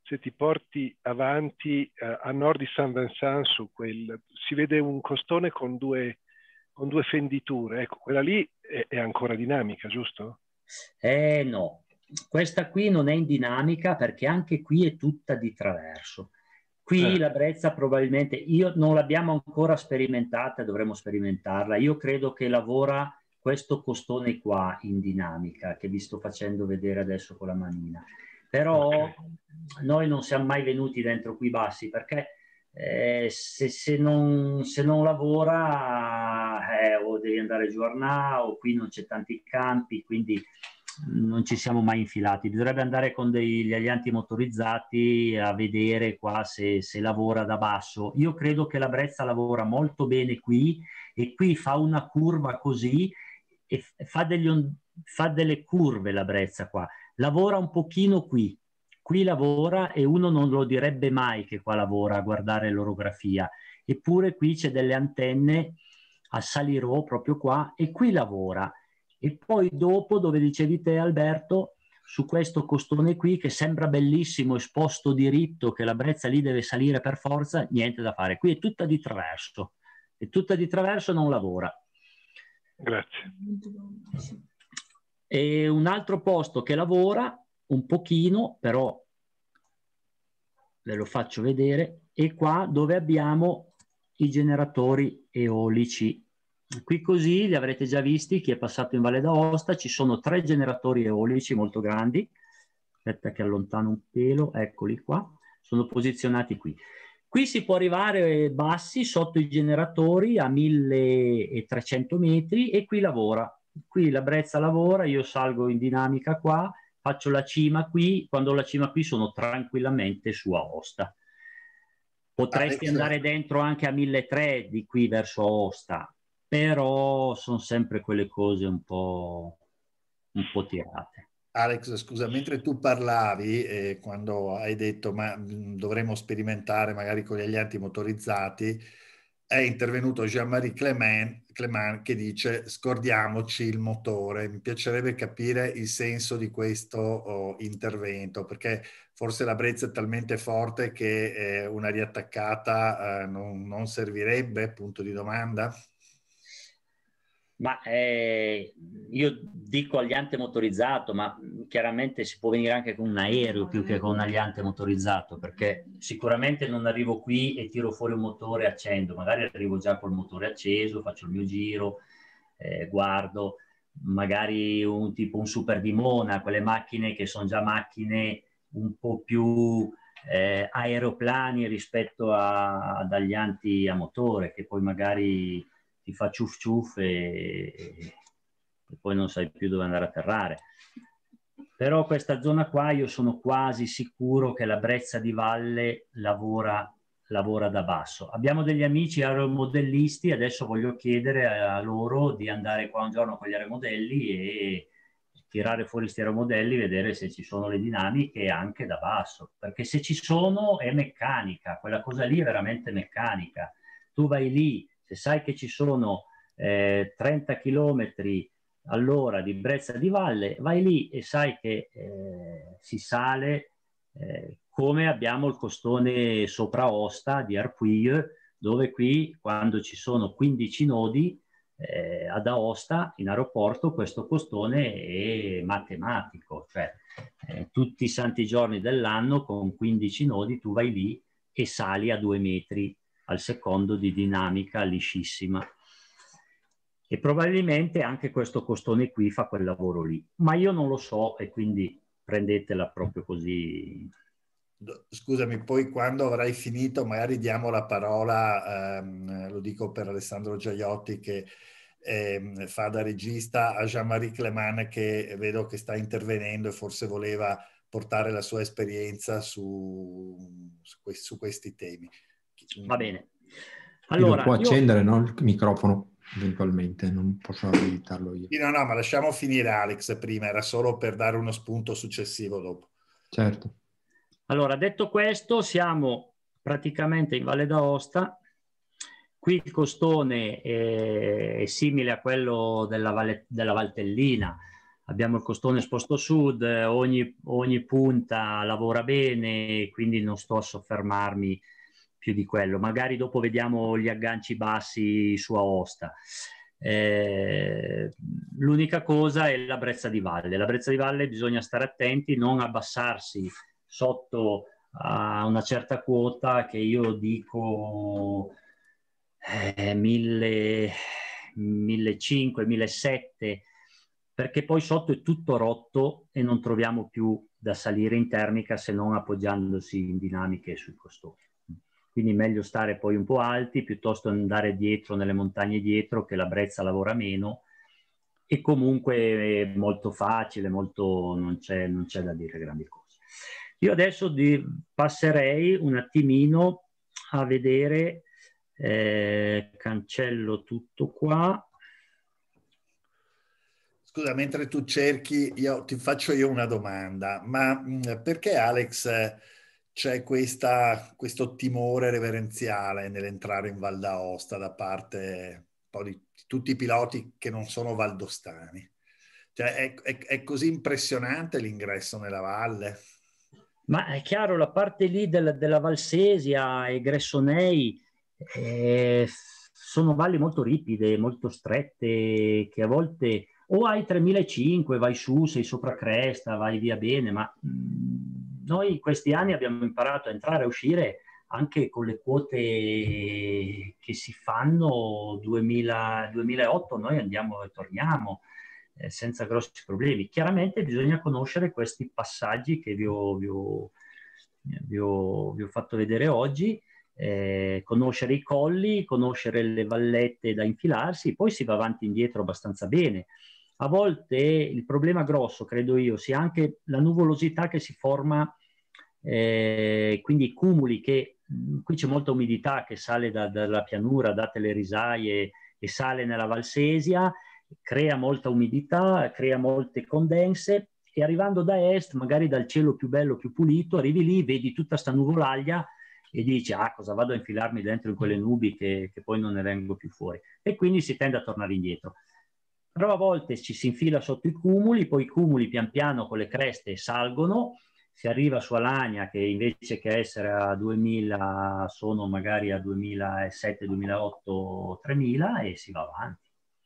se ti porti avanti a nord di Saint Vincent, si vede un costone con due fenditure. Ecco, quella lì è ancora dinamica, giusto? No, questa qui non è in dinamica perché anche qui è tutta di traverso. Qui la brezza probabilmente, non l'abbiamo ancora sperimentata, dovremmo sperimentarla. Io credo che lavora questo costone qua in dinamica, che vi sto facendo vedere adesso con la manina. Però noi non siamo mai venuti dentro qui bassi perché se non lavora o devi andare giù a Arnà o qui non c'è tanti campi, quindi non ci siamo mai infilati. Bisognerebbe andare con degli alianti motorizzati a vedere qua se lavora da basso. Io credo che la brezza lavora molto bene qui e qui fa una curva così e fa delle curve la brezza qua. Lavora un pochino qui lavora e uno non lo direbbe mai che qua lavora a guardare l'orografia, eppure qui c'è delle antenne a Salirò proprio qua e qui lavora. E poi dopo, dove dicevi te Alberto, su questo costone qui che sembra bellissimo, esposto diritto, che la brezza lì deve salire per forza, niente da fare. Qui è tutta di traverso, non lavora. Grazie. E un altro posto che lavora un pochino, però ve lo faccio vedere, è qua dove abbiamo i generatori eolici. Qui così li avrete già visti, chi è passato in Valle d'Aosta, ci sono 3 generatori eolici molto grandi. Aspetta che allontano un pelo, eccoli qua, sono posizionati qui. Qui si può arrivare bassi sotto i generatori a 1300 metri e qui lavora. Qui la brezza lavora, io salgo in dinamica qua, faccio la cima qui, quando ho la cima qui sono tranquillamente su Aosta. Potresti andare dentro anche a 1300 di qui verso Aosta, però sono sempre quelle cose un po' tirate. Alex, scusa, mentre tu parlavi, quando hai detto ma dovremmo sperimentare magari con gli alianti motorizzati, è intervenuto Jean-Marie Clément che dice scordiamoci il motore. Mi piacerebbe capire il senso di questo intervento, perché forse la brezza è talmente forte che una riattaccata non servirebbe, punto di domanda? Ma io dico aliante motorizzato, ma chiaramente si può venire anche con un aereo più che con un aliante motorizzato, perché sicuramente non arrivo qui e tiro fuori un motore e accendo, magari arrivo già col motore acceso, faccio il mio giro, guardo, magari tipo un Super Dimona, quelle macchine che sono già macchine un po' più aeroplani rispetto ad alianti a motore, che poi magari ti fa ciuff ciuff e poi non sai più dove andare a atterrare. Però questa zona qua io sono quasi sicuro che la brezza di valle lavora da basso. Abbiamo degli amici aeromodellisti, adesso voglio chiedere a loro di andare qua un giorno con gli aeromodelli e tirare fuori questi aeromodelli, vedere se ci sono le dinamiche anche da basso, perché se ci sono è meccanica, quella cosa lì è veramente meccanica. Tu vai lì, se sai che ci sono 30 km all'ora di brezza di valle, vai lì e sai che si sale come abbiamo il costone sopra Aosta di Arpuig, dove qui quando ci sono 15 nodi ad Aosta in aeroporto questo costone è matematico, cioè tutti i santi giorni dell'anno con 15 nodi tu vai lì e sali a 2 metri al secondo di dinamica liscissima. E probabilmente anche questo costone qui fa quel lavoro lì, ma io non lo so e quindi prendetela proprio così. Scusami, poi quando avrai finito magari diamo la parola, lo dico per Alessandro Giaiotti che fa da regista, a Jean-Marie Clément che vedo che sta intervenendo e forse voleva portare la sua esperienza su questi temi. Va bene. Allora, lo può accendere, no, il microfono eventualmente, non posso abilitarlo io. No, ma lasciamo finire Alex prima, era solo per dare uno spunto successivo dopo. Certo. Allora, detto questo, siamo praticamente in Valle d'Aosta. Qui il costone è simile a quello della Valtellina, abbiamo il costone esposto a sud, ogni punta lavora bene, quindi non sto a soffermarmi più di quello. Magari dopo vediamo gli agganci bassi su Aosta. L'unica cosa è la brezza di valle. La brezza di valle bisogna stare attenti, non abbassarsi sotto a una certa quota, che io dico 1500, 1700, perché poi sotto è tutto rotto e non troviamo più da salire in termica se non appoggiandosi in dinamiche sui costoni. Quindi meglio stare poi un po' alti piuttosto che andare dietro nelle montagne dietro, che la brezza lavora meno, e comunque è molto facile, non c'è da dire grandi cose. Io adesso passerei un attimino a vedere, cancello tutto qua. Scusa, mentre tu cerchi, ti faccio una domanda, ma perché Alex c'è questo timore reverenziale nell'entrare in Val d'Aosta da parte un po' di tutti i piloti che non sono valdostani? Cioè, è così impressionante l'ingresso nella valle? Ma è chiaro, la parte lì della Valsesia e Gressonei sono valli molto ripide, molto strette, che a volte o hai 3500, vai su, sei sopra cresta, vai via bene, ma noi in questi anni abbiamo imparato a entrare e uscire anche con le quote che si fanno 2008, noi andiamo e torniamo senza grossi problemi. Chiaramente bisogna conoscere questi passaggi che vi ho fatto vedere oggi, conoscere i colli, conoscere le vallette da infilarsi, poi si va avanti e indietro abbastanza bene. A volte il problema grosso, credo io, sia anche la nuvolosità che si forma, quindi i cumuli che qui c'è molta umidità che sale dalla pianura, date le risaie, e sale nella Valsesia, crea molta umidità, crea molte condense, e arrivando da est, magari dal cielo più bello, più pulito, arrivi lì, vedi tutta sta nuvolaglia e dici, cosa vado a infilarmi dentro in quelle nubi che poi non ne vengo più fuori. E quindi si tende a tornare indietro. Però a volte ci si infila sotto i cumuli, poi i cumuli pian piano con le creste salgono, si arriva su Alagna che invece che essere a 2000 sono magari a 2007, 2008, 3000 e si va avanti.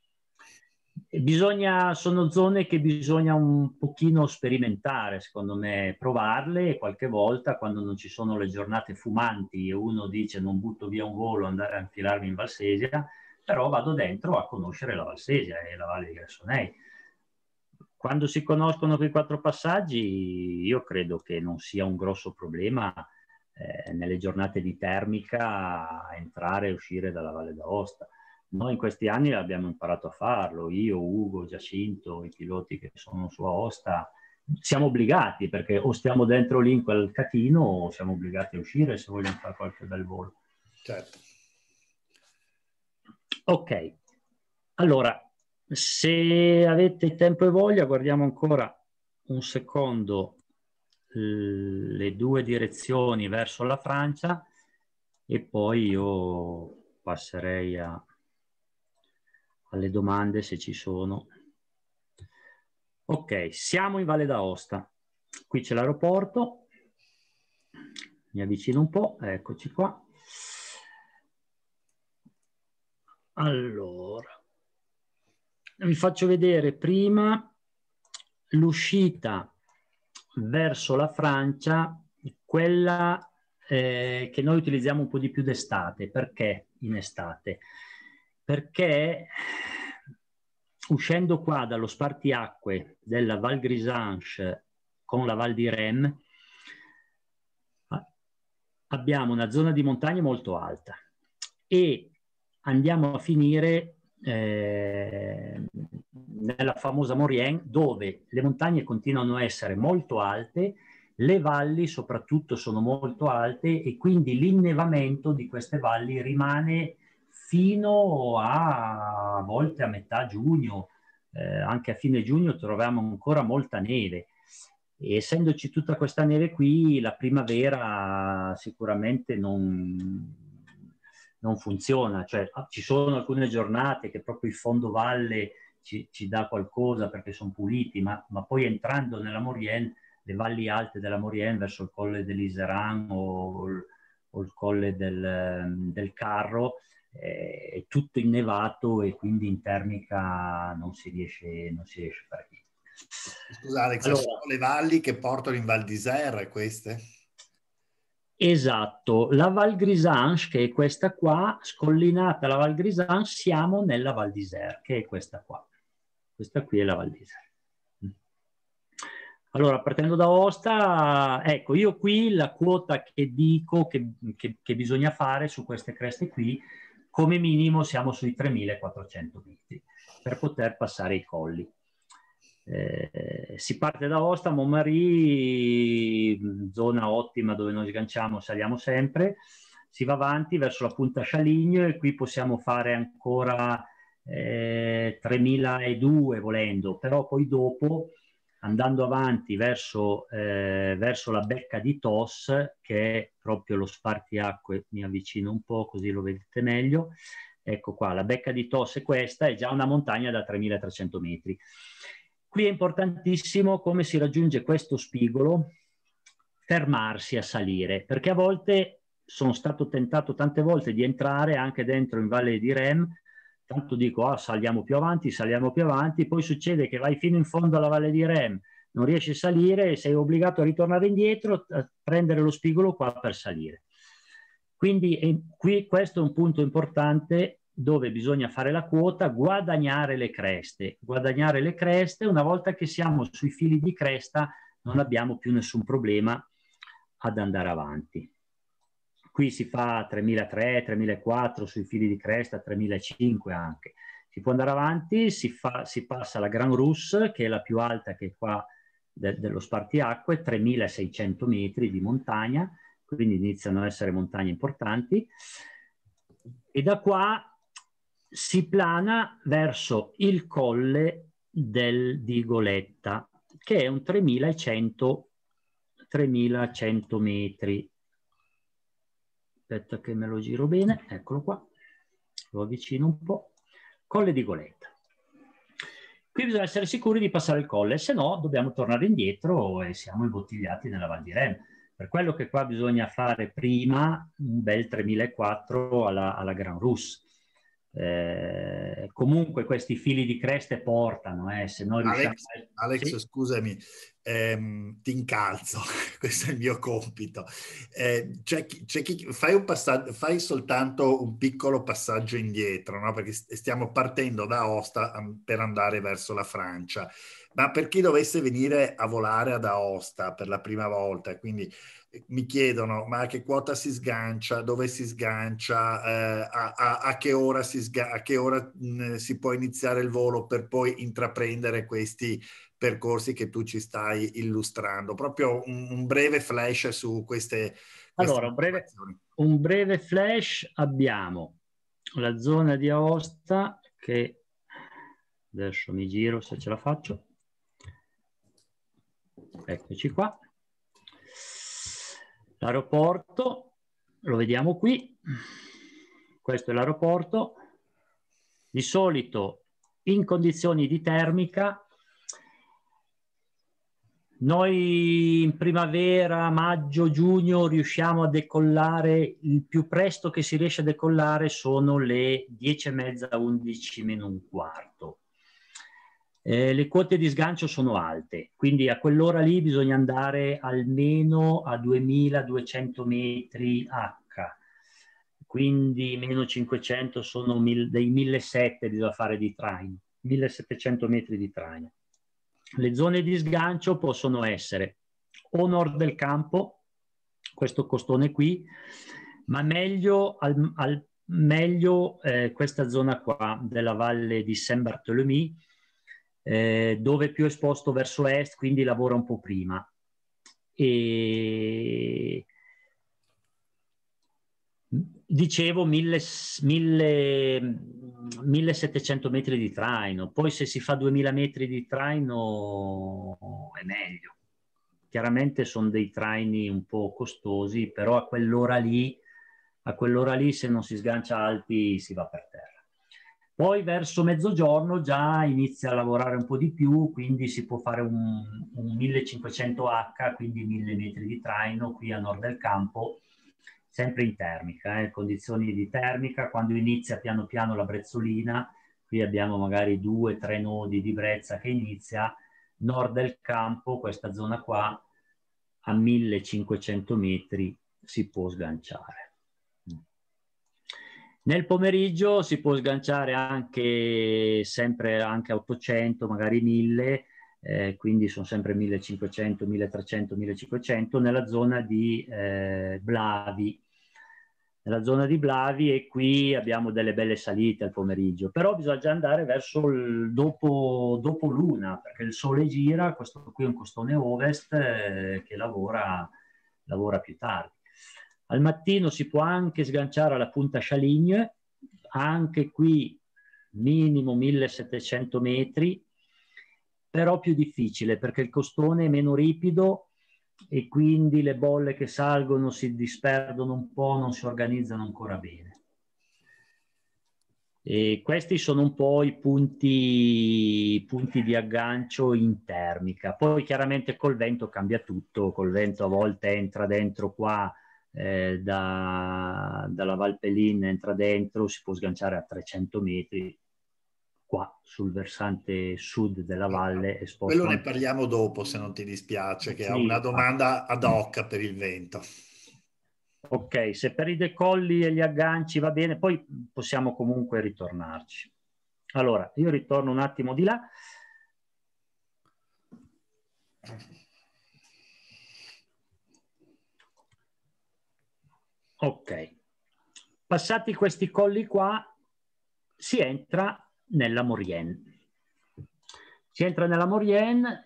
Sono zone che bisogna un pochino sperimentare, secondo me, provarle, e qualche volta quando non ci sono le giornate fumanti e uno dice non butto via un volo, andare a infilarmi in Valsesia, però vado dentro a conoscere la Valsesia e la Valle di Gressonei. Quando si conoscono quei 4 passaggi, io credo che non sia un grosso problema nelle giornate di termica entrare e uscire dalla Valle d'Aosta. Noi in questi anni abbiamo imparato a farlo, io, Ugo, Giacinto, i piloti che sono su Aosta, siamo obbligati, perché o stiamo dentro lì in quel catino o siamo obbligati a uscire se vogliamo fare qualche bel volo. Certo. Ok, allora, se avete tempo e voglia, guardiamo ancora un secondo le 2 direzioni verso la Francia e poi io passerei alle domande se ci sono. Ok, siamo in Valle d'Aosta. Qui c'è l'aeroporto. Mi avvicino un po', eccoci qua. Allora, vi faccio vedere prima l'uscita verso la Francia, quella che noi utilizziamo un po' di più d'estate. Perché in estate? Perché uscendo qua dallo spartiacque della Val Grisange con la Val di Rem abbiamo una zona di montagna molto alta e andiamo a finire nella famosa Maurienne, dove le montagne continuano a essere molto alte, le valli soprattutto sono molto alte e quindi l'innevamento di queste valli rimane fino a volte a metà giugno, anche a fine giugno troviamo ancora molta neve. E essendoci tutta questa neve qui, la primavera sicuramente non funziona, cioè ci sono alcune giornate che proprio il fondovalle ci dà qualcosa perché sono puliti, ma poi entrando nella Maurienne, le valli alte della Maurienne verso il colle dell'Iseran o il colle del Carro, è tutto innevato e quindi in termica non si riesce a fare niente. Scusa Alex, allora, sono le valli che portano in Val d'Isère queste? Esatto, la Val Grisange, che è questa qua, scollinata la Val Grisange, siamo nella Val d'Isère, che è questa qua. Questa qui è la Val d'Isère. Allora, partendo da Aosta, ecco, io qui la quota che dico che bisogna fare su queste creste qui, come minimo siamo sui 3.400 metri per poter passare i colli. Si parte da Aosta, Montmarie, zona ottima dove noi sganciamo, saliamo sempre, si va avanti verso la punta Chaligno e qui possiamo fare ancora 3.002 volendo, però poi dopo andando avanti verso la becca di Tos, che è proprio lo spartiacque, mi avvicino un po' così lo vedete meglio, ecco qua, la becca di Tos è questa, è già una montagna da 3.300 metri. Qui è importantissimo come si raggiunge questo spigolo, fermarsi a salire, perché a volte sono stato tentato tante volte di entrare anche dentro in Valle di Rem, tanto dico saliamo più avanti, poi succede che vai fino in fondo alla Valle di Rem, non riesci a salire e sei obbligato a ritornare indietro, a prendere lo spigolo qua per salire. Quindi qui questo è un punto importante dove bisogna fare la quota, guadagnare le creste. Guadagnare le creste, una volta che siamo sui fili di cresta non abbiamo più nessun problema ad andare avanti. Qui si fa 3.300, 3.400 sui fili di cresta, 3.500 anche. Si può andare avanti, si passa la Grand Rousse, che è la più alta che è qua dello spartiacque, 3.600 metri di montagna, quindi iniziano a essere montagne importanti. E da qua si plana verso il colle di Goletta, che è un 3.100 metri. Aspetta che me lo giro bene, eccolo qua, lo avvicino un po'. Colle di Goletta. Qui bisogna essere sicuri di passare il colle, se no dobbiamo tornare indietro e siamo imbottigliati nella Val di Rem. Per quello che qua bisogna fare prima un bel 3.400 alla Grand Rousse. Comunque questi fili di creste portano, se noi riusciamo... Alex, sì? Scusami, ti incalzo, questo è il mio compito. Fai soltanto un piccolo passaggio indietro, no? Perché stiamo partendo da Aosta per andare verso la Francia, ma per chi dovesse venire a volare ad Aosta per la prima volta, quindi mi chiedono ma a che quota si sgancia, dove si sgancia, a che ora si può iniziare il volo per poi intraprendere questi percorsi che tu ci stai illustrando. Proprio un breve flash su queste allora, un breve flash. Abbiamo la zona di Aosta che adesso mi giro se ce la faccio. Eccoci qua. L'aeroporto lo vediamo qui. Questo è l'aeroporto. Di solito in condizioni di termica noi in primavera, maggio, giugno riusciamo a decollare, il più presto che si riesce a decollare sono le 10:30, 11 meno un quarto. Le quote di sgancio sono alte, quindi a quell'ora lì bisogna andare almeno a 2.200 metri H, quindi meno 500 sono dei 1.700 bisogna fare di traino, 1.700 metri di traino. Le zone di sgancio possono essere o nord del campo, questo costone qui, ma meglio, questa zona qua della valle di Saint-Barthélemy, dove è più esposto verso est, quindi lavora un po' prima. E dicevo 1.700 metri di traino, poi se si fa 2.000 metri di traino è meglio. Chiaramente sono dei traini un po' costosi, però a quell'ora lì se non si sgancia alti si va per terra. Poi verso mezzogiorno già inizia a lavorare un po' di più, quindi si può fare un 1500H, quindi 1000 metri di traino qui a nord del campo, sempre in termica, condizioni di termica. Quando inizia piano piano la brezzolina, qui abbiamo magari 2-3 nodi di brezza che inizia, nord del campo, questa zona qua, a 1500 metri si può sganciare. Nel pomeriggio si può sganciare anche sempre anche a 800, magari 1000, quindi sono sempre 1500, 1300, 1500 nella zona di Blavi. Nella zona di Blavi, e qui abbiamo delle belle salite al pomeriggio, però bisogna già andare verso dopo l'una, perché il sole gira. Questo qui è un costone ovest che lavora più tardi. Al mattino si può anche sganciare alla punta Chaligne, anche qui minimo 1700 metri, però più difficile perché il costone è meno ripido e quindi le bolle che salgono si disperdono un po', non si organizzano ancora bene. E questi sono un po' i punti di aggancio in termica. Poi chiaramente col vento cambia tutto, col vento a volte entra dentro qua, dalla Valpellin entra dentro, si può sganciare a 300 metri qua sul versante sud della valle. Quello ne parliamo dopo, se non ti dispiace, che sì, ho una domanda ad hoc per il vento. Ok, se per i decolli e gli agganci va bene, poi possiamo comunque ritornarci. Allora, io ritorno un attimo di là. Ok, passati questi colli qua si entra nella Maurienne. Si entra nella Maurienne,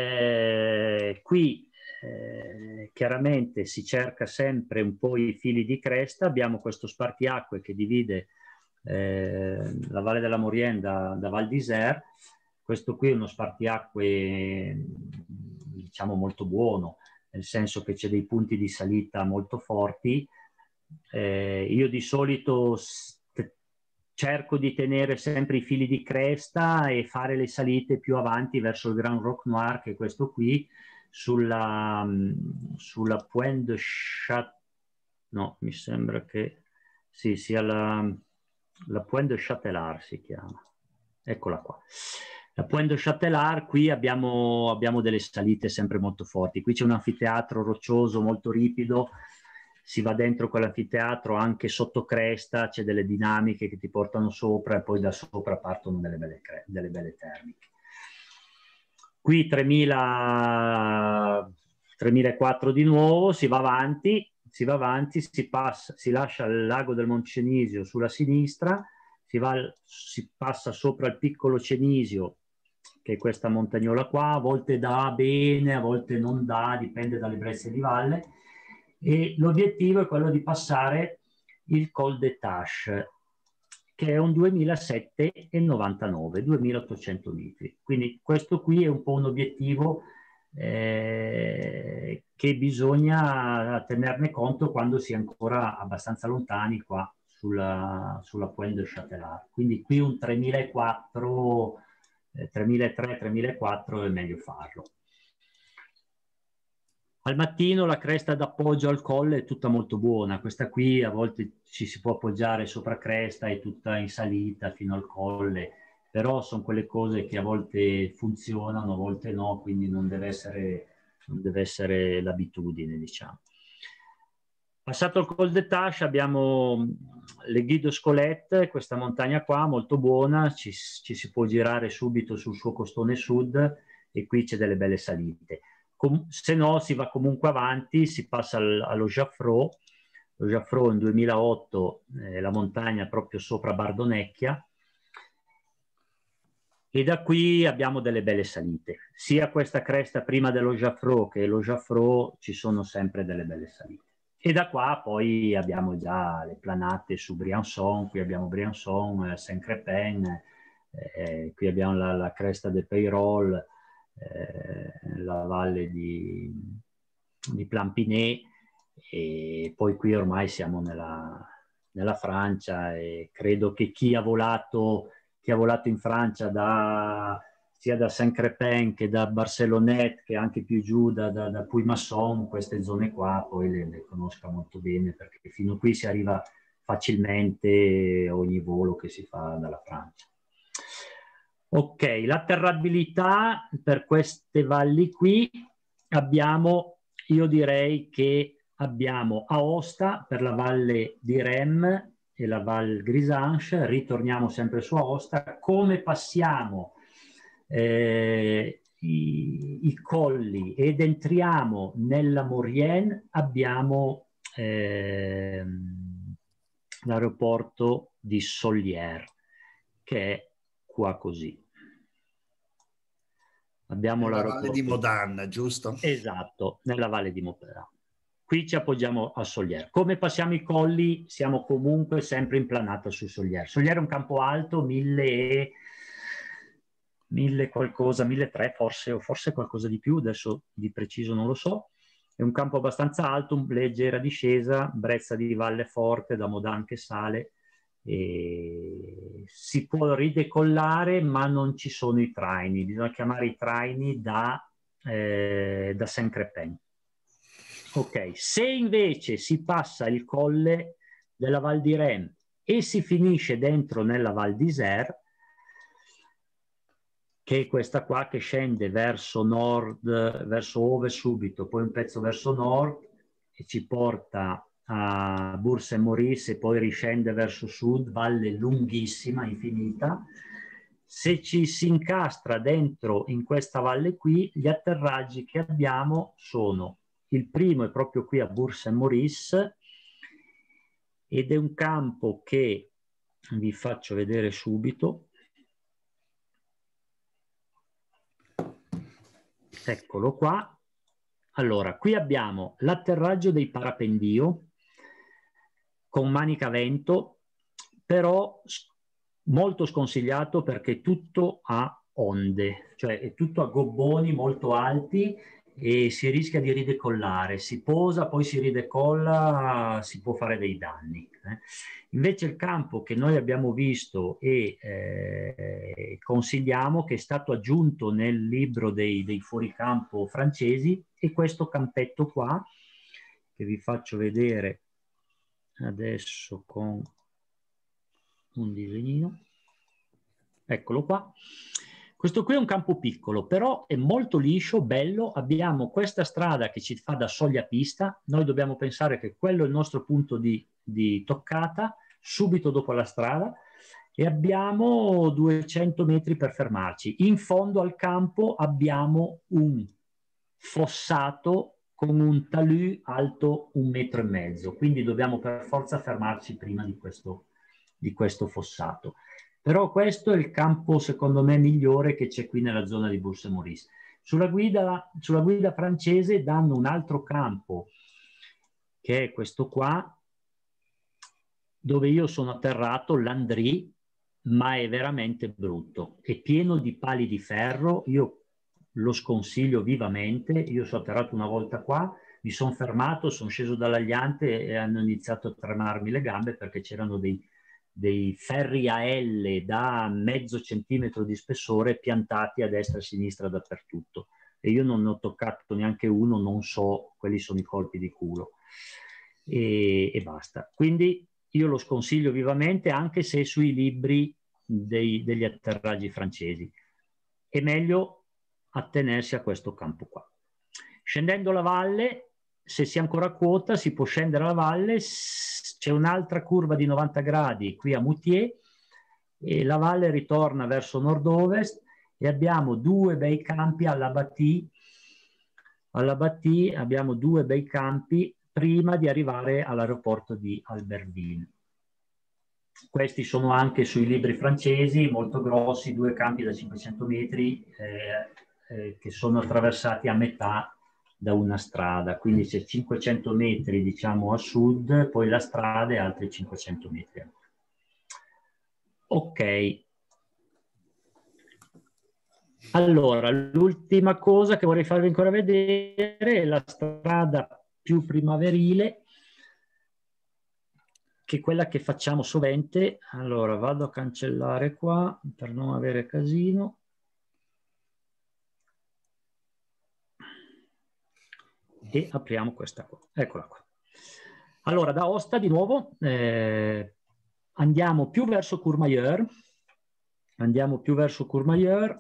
qui chiaramente si cerca sempre un po' i fili di cresta. Abbiamo questo spartiacque che divide la Valle della Maurienne da Val d'Isère. Questo qui è uno spartiacque diciamo molto buono, nel senso che c'è dei punti di salita molto forti. Io di solito cerco di tenere sempre i fili di cresta e fare le salite più avanti verso il Grand Roc Noir, che è questo qui, sulla Pointe de Châtelar, no, mi sembra che sì, sia la Pointe de Châtelar si chiama, eccola qua. La Pointe de Châtelar, qui abbiamo delle salite sempre molto forti. Qui c'è un anfiteatro roccioso molto ripido, si va dentro quell'anfiteatro anche sotto cresta, c'è delle dinamiche che ti portano sopra e poi da sopra partono delle belle termiche. Qui 3004 di nuovo, si va avanti, si lascia il lago del Moncenisio sulla sinistra, si passa sopra il piccolo Cenisio, che è questa montagnola qua, a volte dà bene, a volte non dà, dipende dalle brezze di valle. E l'obiettivo è quello di passare il Col de Tâche, che è un 2799, 2800 metri. Quindi questo qui è un po' un obiettivo che bisogna tenerne conto quando si è ancora abbastanza lontani qua sulla Pointe de Châtelar. Quindi qui un 3004, 3003, 3004 è meglio farlo. Al mattino la cresta d'appoggio al colle è tutta molto buona. Questa qui a volte ci si può appoggiare sopra cresta, è tutta in salita fino al colle, però sono quelle cose che a volte funzionano, a volte no, quindi non deve essere l'abitudine, diciamo. Passato il Col de Tâche abbiamo le Guides de Scolette, questa montagna qua molto buona, ci si può girare subito sul suo costone sud e qui c'è delle belle salite. Se no si va comunque avanti, si passa allo Jaffrò. Lo Jaffrò in 2008 è la montagna proprio sopra Bardonecchia, e da qui abbiamo delle belle salite. Sia questa cresta prima dello Jaffrò che lo Jaffrò ci sono sempre delle belle salite. E da qua poi abbiamo già le planate su Briançon, qui abbiamo Briançon, Saint-Crépin, qui abbiamo la cresta del Peyrol, la valle di Plampinay, e poi qui ormai siamo nella Francia, e credo che chi ha volato chi ha volato in Francia sia da Saint-Crépin che da Barcelonnette, che anche più giù da Puy-Masson, queste zone qua poi le conosca molto bene, perché fino qui si arriva facilmente ogni volo che si fa dalla Francia. Ok, l'atterrabilità per queste valli qui abbiamo, io direi che abbiamo Aosta per la valle di Rem e la Val Grisanche, ritorniamo sempre su Aosta. Come passiamo i colli ed entriamo nella Maurienne, abbiamo l'aeroporto di Solières, che è qua così. Abbiamo nella l'aeroporto valle di Modane, giusto? Esatto, nella valle di Modane. Qui ci appoggiamo a Solières. Come passiamo i colli? Siamo comunque sempre in planata su Solières. Solières è un campo alto, 1000 qualcosa, 1300 forse, o forse qualcosa di più, adesso di preciso non lo so. È un campo abbastanza alto, leggera discesa, brezza di valle forte, da Modane che sale. E si può ridecollare, ma non ci sono i traini. Bisogna chiamare i traini da Saint-Crépin. Ok, se invece si passa il colle della Val di Rem e si finisce dentro nella Val d'Isère, che è questa qua che scende verso nord, verso ovest subito, poi un pezzo verso nord e ci porta a Bourg-Saint-Maurice e poi riscende verso sud, valle lunghissima, infinita. Se ci si incastra dentro in questa valle qui, gli atterraggi che abbiamo sono: il primo è proprio qui a Bourg-Saint-Maurice ed è un campo che vi faccio vedere subito. Eccolo qua. Allora, qui abbiamo l'atterraggio dei Parapendio con manica a vento, però molto sconsigliato perché tutto a onde, cioè è tutto a gobboni molto alti e si rischia di ridecollare, si posa, poi si ridecolla, si può fare dei danni. Invece il campo che noi abbiamo visto e consigliamo, che è stato aggiunto nel libro dei fuoricampo francesi, è questo campetto qua, che vi faccio vedere adesso con un disegnino. Eccolo qua. Questo qui è un campo piccolo, però è molto liscio, bello. Abbiamo questa strada che ci fa da soglia pista. Noi dobbiamo pensare che quello è il nostro punto di toccata, subito dopo la strada, e abbiamo 200 metri per fermarci. In fondo al campo abbiamo un fossato con un talus alto 1,5 metri, quindi dobbiamo per forza fermarci prima di questo fossato. Però questo è il campo, secondo me, migliore che c'è qui nella zona di Bourg-Saint-Maurice. Sulla guida francese danno un altro campo, che è questo qua, dove io sono atterrato, Landry, ma è veramente brutto. È pieno di pali di ferro, io lo sconsiglio vivamente. Io sono atterrato una volta qua, mi sono fermato, sono sceso dall'aliante e hanno iniziato a tremarmi le gambe perché c'erano dei ferri a L da mezzo centimetro di spessore piantati a destra e a sinistra dappertutto. E io non ne ho toccato neanche uno, non so, quelli sono i colpi di culo. E basta. Quindi io lo sconsiglio vivamente, anche se sui libri degli atterraggi francesi. È meglio attenersi a questo campo qua. Scendendo la valle, se si è ancora a quota, si può scendere la valle, c'è un'altra curva di 90 gradi qui a Moutier e la valle ritorna verso nord-ovest e abbiamo due bei campi alla Bâtie. Alla Bâtie abbiamo due bei campi prima di arrivare all'aeroporto di Albertville. Questi sono anche sui libri francesi, molto grossi, due campi da 500 metri che sono attraversati a metà da una strada, quindi c'è 500 metri diciamo a sud, poi la strada e altri 500 metri a nord. Ok. Allora, l'ultima cosa che vorrei farvi ancora vedere è la strada più primaverile. che è quella che facciamo sovente. Allora vado a cancellare qua per non avere casino. E apriamo questa qua. Eccola qua. Allora, da Aosta di nuovo andiamo più verso Courmayeur. Andiamo più verso Courmayeur.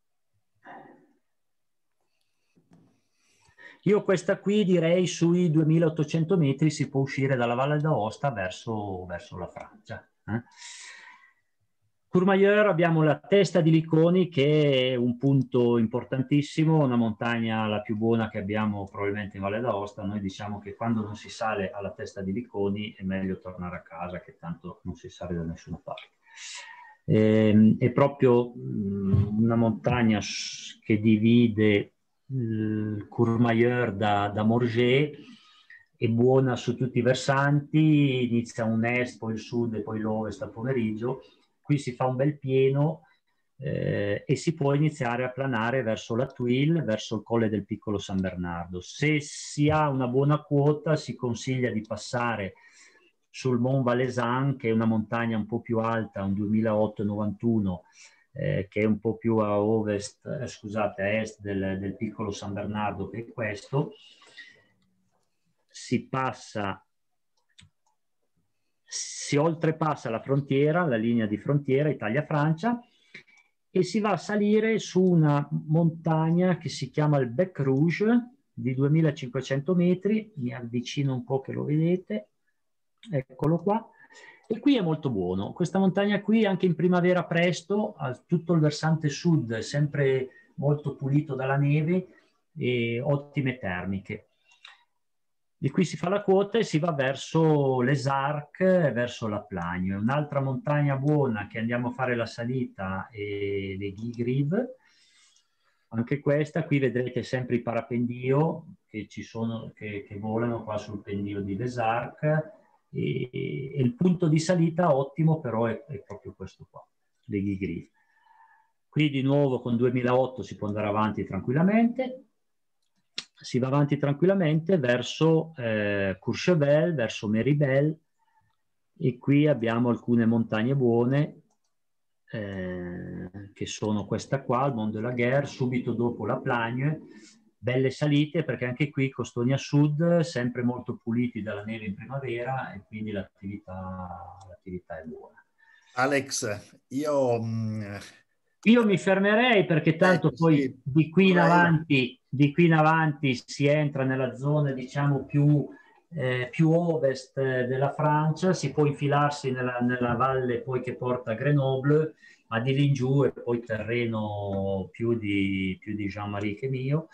Io questa qui direi sui 2800 metri si può uscire dalla Valle d'Aosta verso la Francia. Courmayeur abbiamo la testa di Liconi, che è un punto importantissimo, una montagna la più buona che abbiamo probabilmente in Valle d'Aosta. Noi diciamo che quando non si sale alla testa di Liconi è meglio tornare a casa, che tanto non si sale da nessuna parte. È proprio una montagna che divide Courmayeur da Morges, è buona su tutti i versanti, inizia un est, poi il sud e poi l'ovest al pomeriggio. Qui si fa un bel pieno e si può iniziare a planare verso la Tuile, verso il colle del Piccolo San Bernardo. Se si ha una buona quota si consiglia di passare sul Mont Valaisan, che è una montagna un po' più alta, un 2891, che è un po' più a ovest, scusate, a est del Piccolo San Bernardo, che è questo. Si passa, si oltrepassa la frontiera, la linea di frontiera Italia-Francia, e si va a salire su una montagna che si chiama il Bec Rouge, di 2500 metri. Mi avvicino un po' che lo vedete, eccolo qua. E qui è molto buono, questa montagna qui anche in primavera presto, tutto il versante sud è sempre molto pulito dalla neve e ottime termiche. Di qui si fa la quota e si va verso les Arcs, verso la Plagne. Un'altra montagna buona che andiamo a fare la salita è le Guy-Grive. Anche questa, qui vedrete sempre i parapendio che ci sono, che volano qua sul pendio di les Arcs. E il punto di salita ottimo però è proprio questo qua, le Guy-Grive. Qui di nuovo con 2008 si può andare avanti tranquillamente. Si va avanti tranquillamente verso Courchevel, verso Méribel, e qui abbiamo alcune montagne buone che sono questa qua, il Mont de la Guerre, subito dopo la Plagne. Belle salite perché anche qui Costonia Sud sempre molto puliti dalla neve in primavera, e quindi l'attività è buona. Alex, io mi fermerei perché tanto poi sì, di qui in avanti si entra nella zona diciamo più ovest della Francia, si può infilarsi nella valle poi che porta a Grenoble, ma di lì in giù è poi terreno più di Jean-Marie che mio,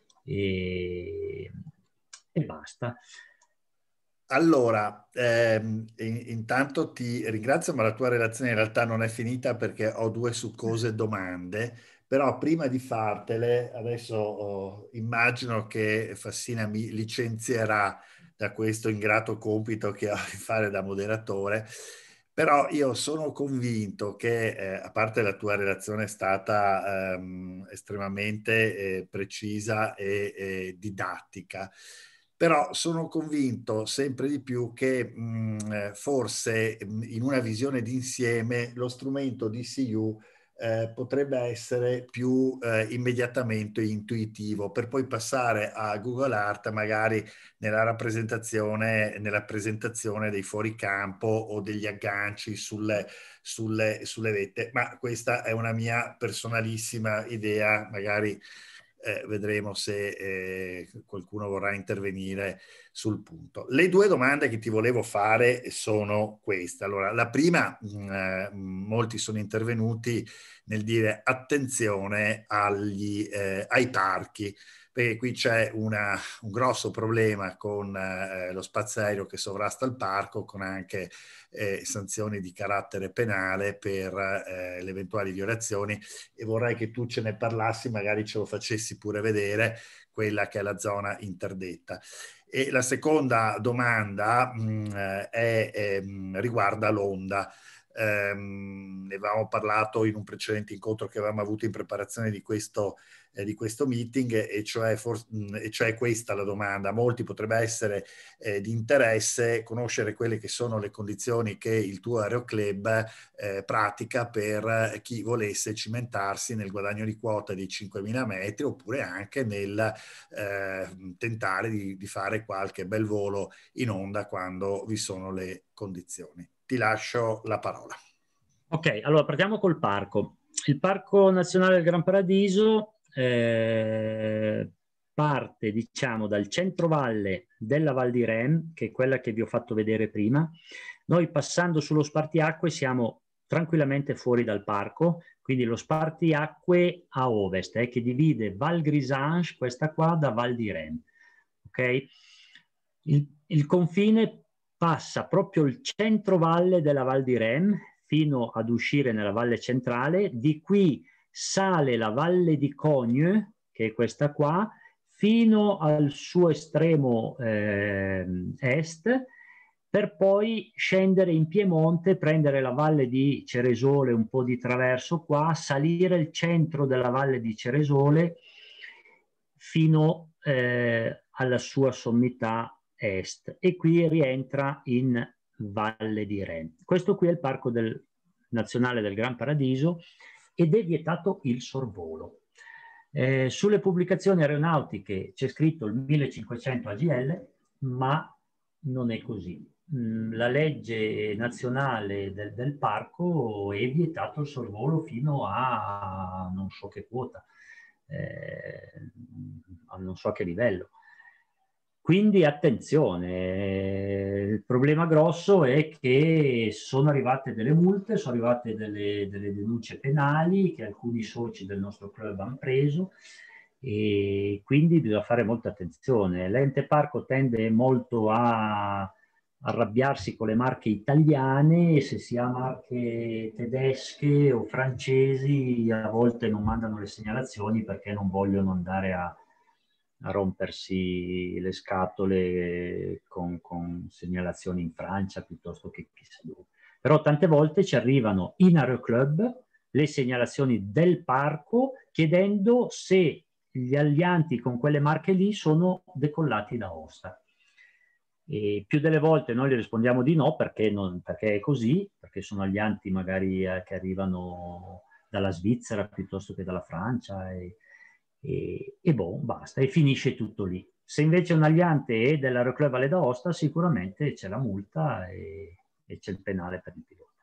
e basta. Allora, intanto ti ringrazio, ma la tua relazione in realtà non è finita perché ho due succose domande, però prima di fartele, adesso immagino che Fassina mi licenzierà da questo ingrato compito che ho di fare da moderatore, però io sono convinto che, a parte la tua relazione è stata estremamente precisa e didattica, però sono convinto sempre di più che forse in una visione d'insieme lo strumento DCU potrebbe essere più immediatamente intuitivo, per poi passare a Google Art magari nella presentazione dei fuoricampo o degli agganci sulle vette. Ma questa è una mia personalissima idea, magari vedremo se qualcuno vorrà intervenire sul punto. Le due domande che ti volevo fare sono queste. Allora, la prima, molti sono intervenuti nel dire attenzione ai parchi, perché qui c'è un grosso problema con lo spazio aereo che sovrasta il parco, con anche sanzioni di carattere penale per le eventuali violazioni, e vorrei che tu ce ne parlassi, magari ce lo facessi pure vedere, quella che è la zona interdetta. E la seconda domanda riguarda l'onda. Ne avevamo parlato in un precedente incontro che avevamo avuto in preparazione di questo di questo meeting, e cioè questa la domanda. Molti potrebbe essere di interesse conoscere quelle che sono le condizioni che il tuo aeroclub pratica per chi volesse cimentarsi nel guadagno di quota di 5.000 metri, oppure anche nel tentare di fare qualche bel volo in onda quando vi sono le condizioni. Ti lascio la parola. Ok, allora partiamo col parco. Il Parco Nazionale del Gran Paradiso parte, diciamo, dal centrovalle della Val di Rem, che è quella che vi ho fatto vedere prima. Noi, passando sullo spartiacque, siamo tranquillamente fuori dal parco, quindi lo spartiacque a ovest, che divide Val Grisange, questa qua, da Val di Rem. Ok? Il confine passa proprio il centrovalle della Val di Rem fino ad uscire nella valle centrale. Di qui sale la valle di Cogne, che è questa qua, fino al suo estremo est, per poi scendere in Piemonte, prendere la valle di Ceresole un po' di traverso qua, salire il centro della valle di Ceresole fino alla sua sommità est, e qui rientra in Valle di Rem. Questo qui è il Parco Nazionale del Gran Paradiso, ed è vietato il sorvolo. Sulle pubblicazioni aeronautiche c'è scritto il 1500 AGL, ma non è così. La legge nazionale del parco è vietato il sorvolo fino a non so che quota, a non so a che livello. Quindi attenzione, il problema grosso è che sono arrivate delle multe, sono arrivate delle denunce penali che alcuni soci del nostro club hanno preso, e quindi bisogna fare molta attenzione. L'ente parco tende molto a arrabbiarsi con le marche italiane, e se si ha marche tedesche o francesi a volte non mandano le segnalazioni perché non vogliono andare a rompersi le scatole con segnalazioni in Francia piuttosto che chissà dove. Però tante volte ci arrivano in aeroclub le segnalazioni del parco chiedendo se gli alianti con quelle marche lì sono decollati da Aosta. E più delle volte noi gli rispondiamo di no, perché è così, perché sono alianti magari che arrivano dalla Svizzera piuttosto che dalla Francia, e boh, basta, e finisce tutto lì. Se invece un aliante è dell'Aeroclub Valle d'Aosta, sicuramente c'è la multa e c'è il penale per il pilota.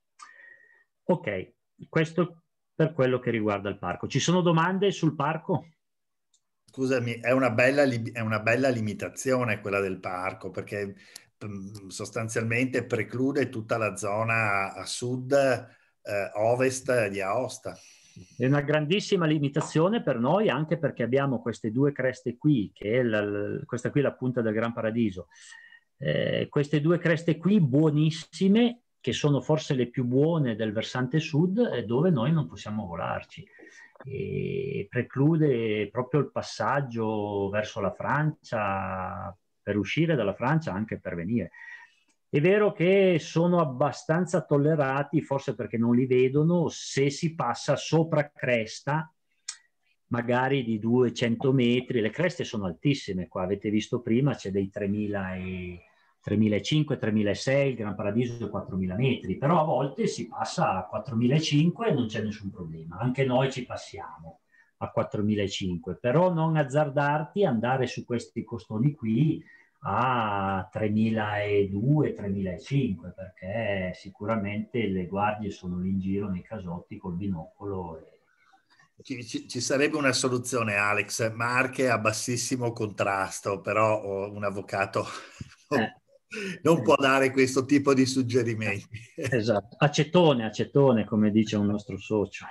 Ok, questo per quello che riguarda il parco. Ci sono domande sul parco? Scusami, è una bella limitazione quella del parco, perché sostanzialmente preclude tutta la zona a sud, ovest di Aosta. È una grandissima limitazione per noi, anche perché abbiamo queste due creste qui, che è questa qui è la punta del Gran Paradiso. Queste due creste qui buonissime, che sono forse le più buone del versante sud, dove noi non possiamo volarci. E preclude proprio il passaggio verso la Francia, per uscire dalla Francia, anche per venire. È vero che sono abbastanza tollerati, forse perché non li vedono, se si passa sopra cresta, magari di 200 metri. Le creste sono altissime qua, avete visto prima, c'è dei 3.500, 3.600, il Gran Paradiso 4.000 metri, però a volte si passa a 4.500 e non c'è nessun problema. Anche noi ci passiamo a 4.500, però non azzardarti ad andare su questi costoni qui a 3.200, 3.500, perché sicuramente le guardie sono lì in giro nei casotti col binocolo. Ci sarebbe una soluzione, Alex, marche a bassissimo contrasto, però un avvocato non può dare questo tipo di suggerimenti. Esatto, acetone, come dice un nostro socio.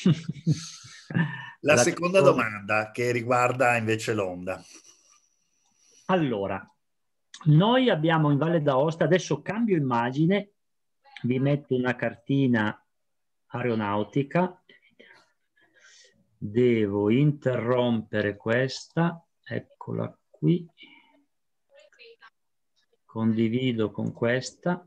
La seconda domanda, che riguarda invece l'Honda. Allora, noi abbiamo in Valle d'Aosta, adesso cambio immagine, vi metto una cartina aeronautica, devo interrompere questa, eccola qui, condivido con questa,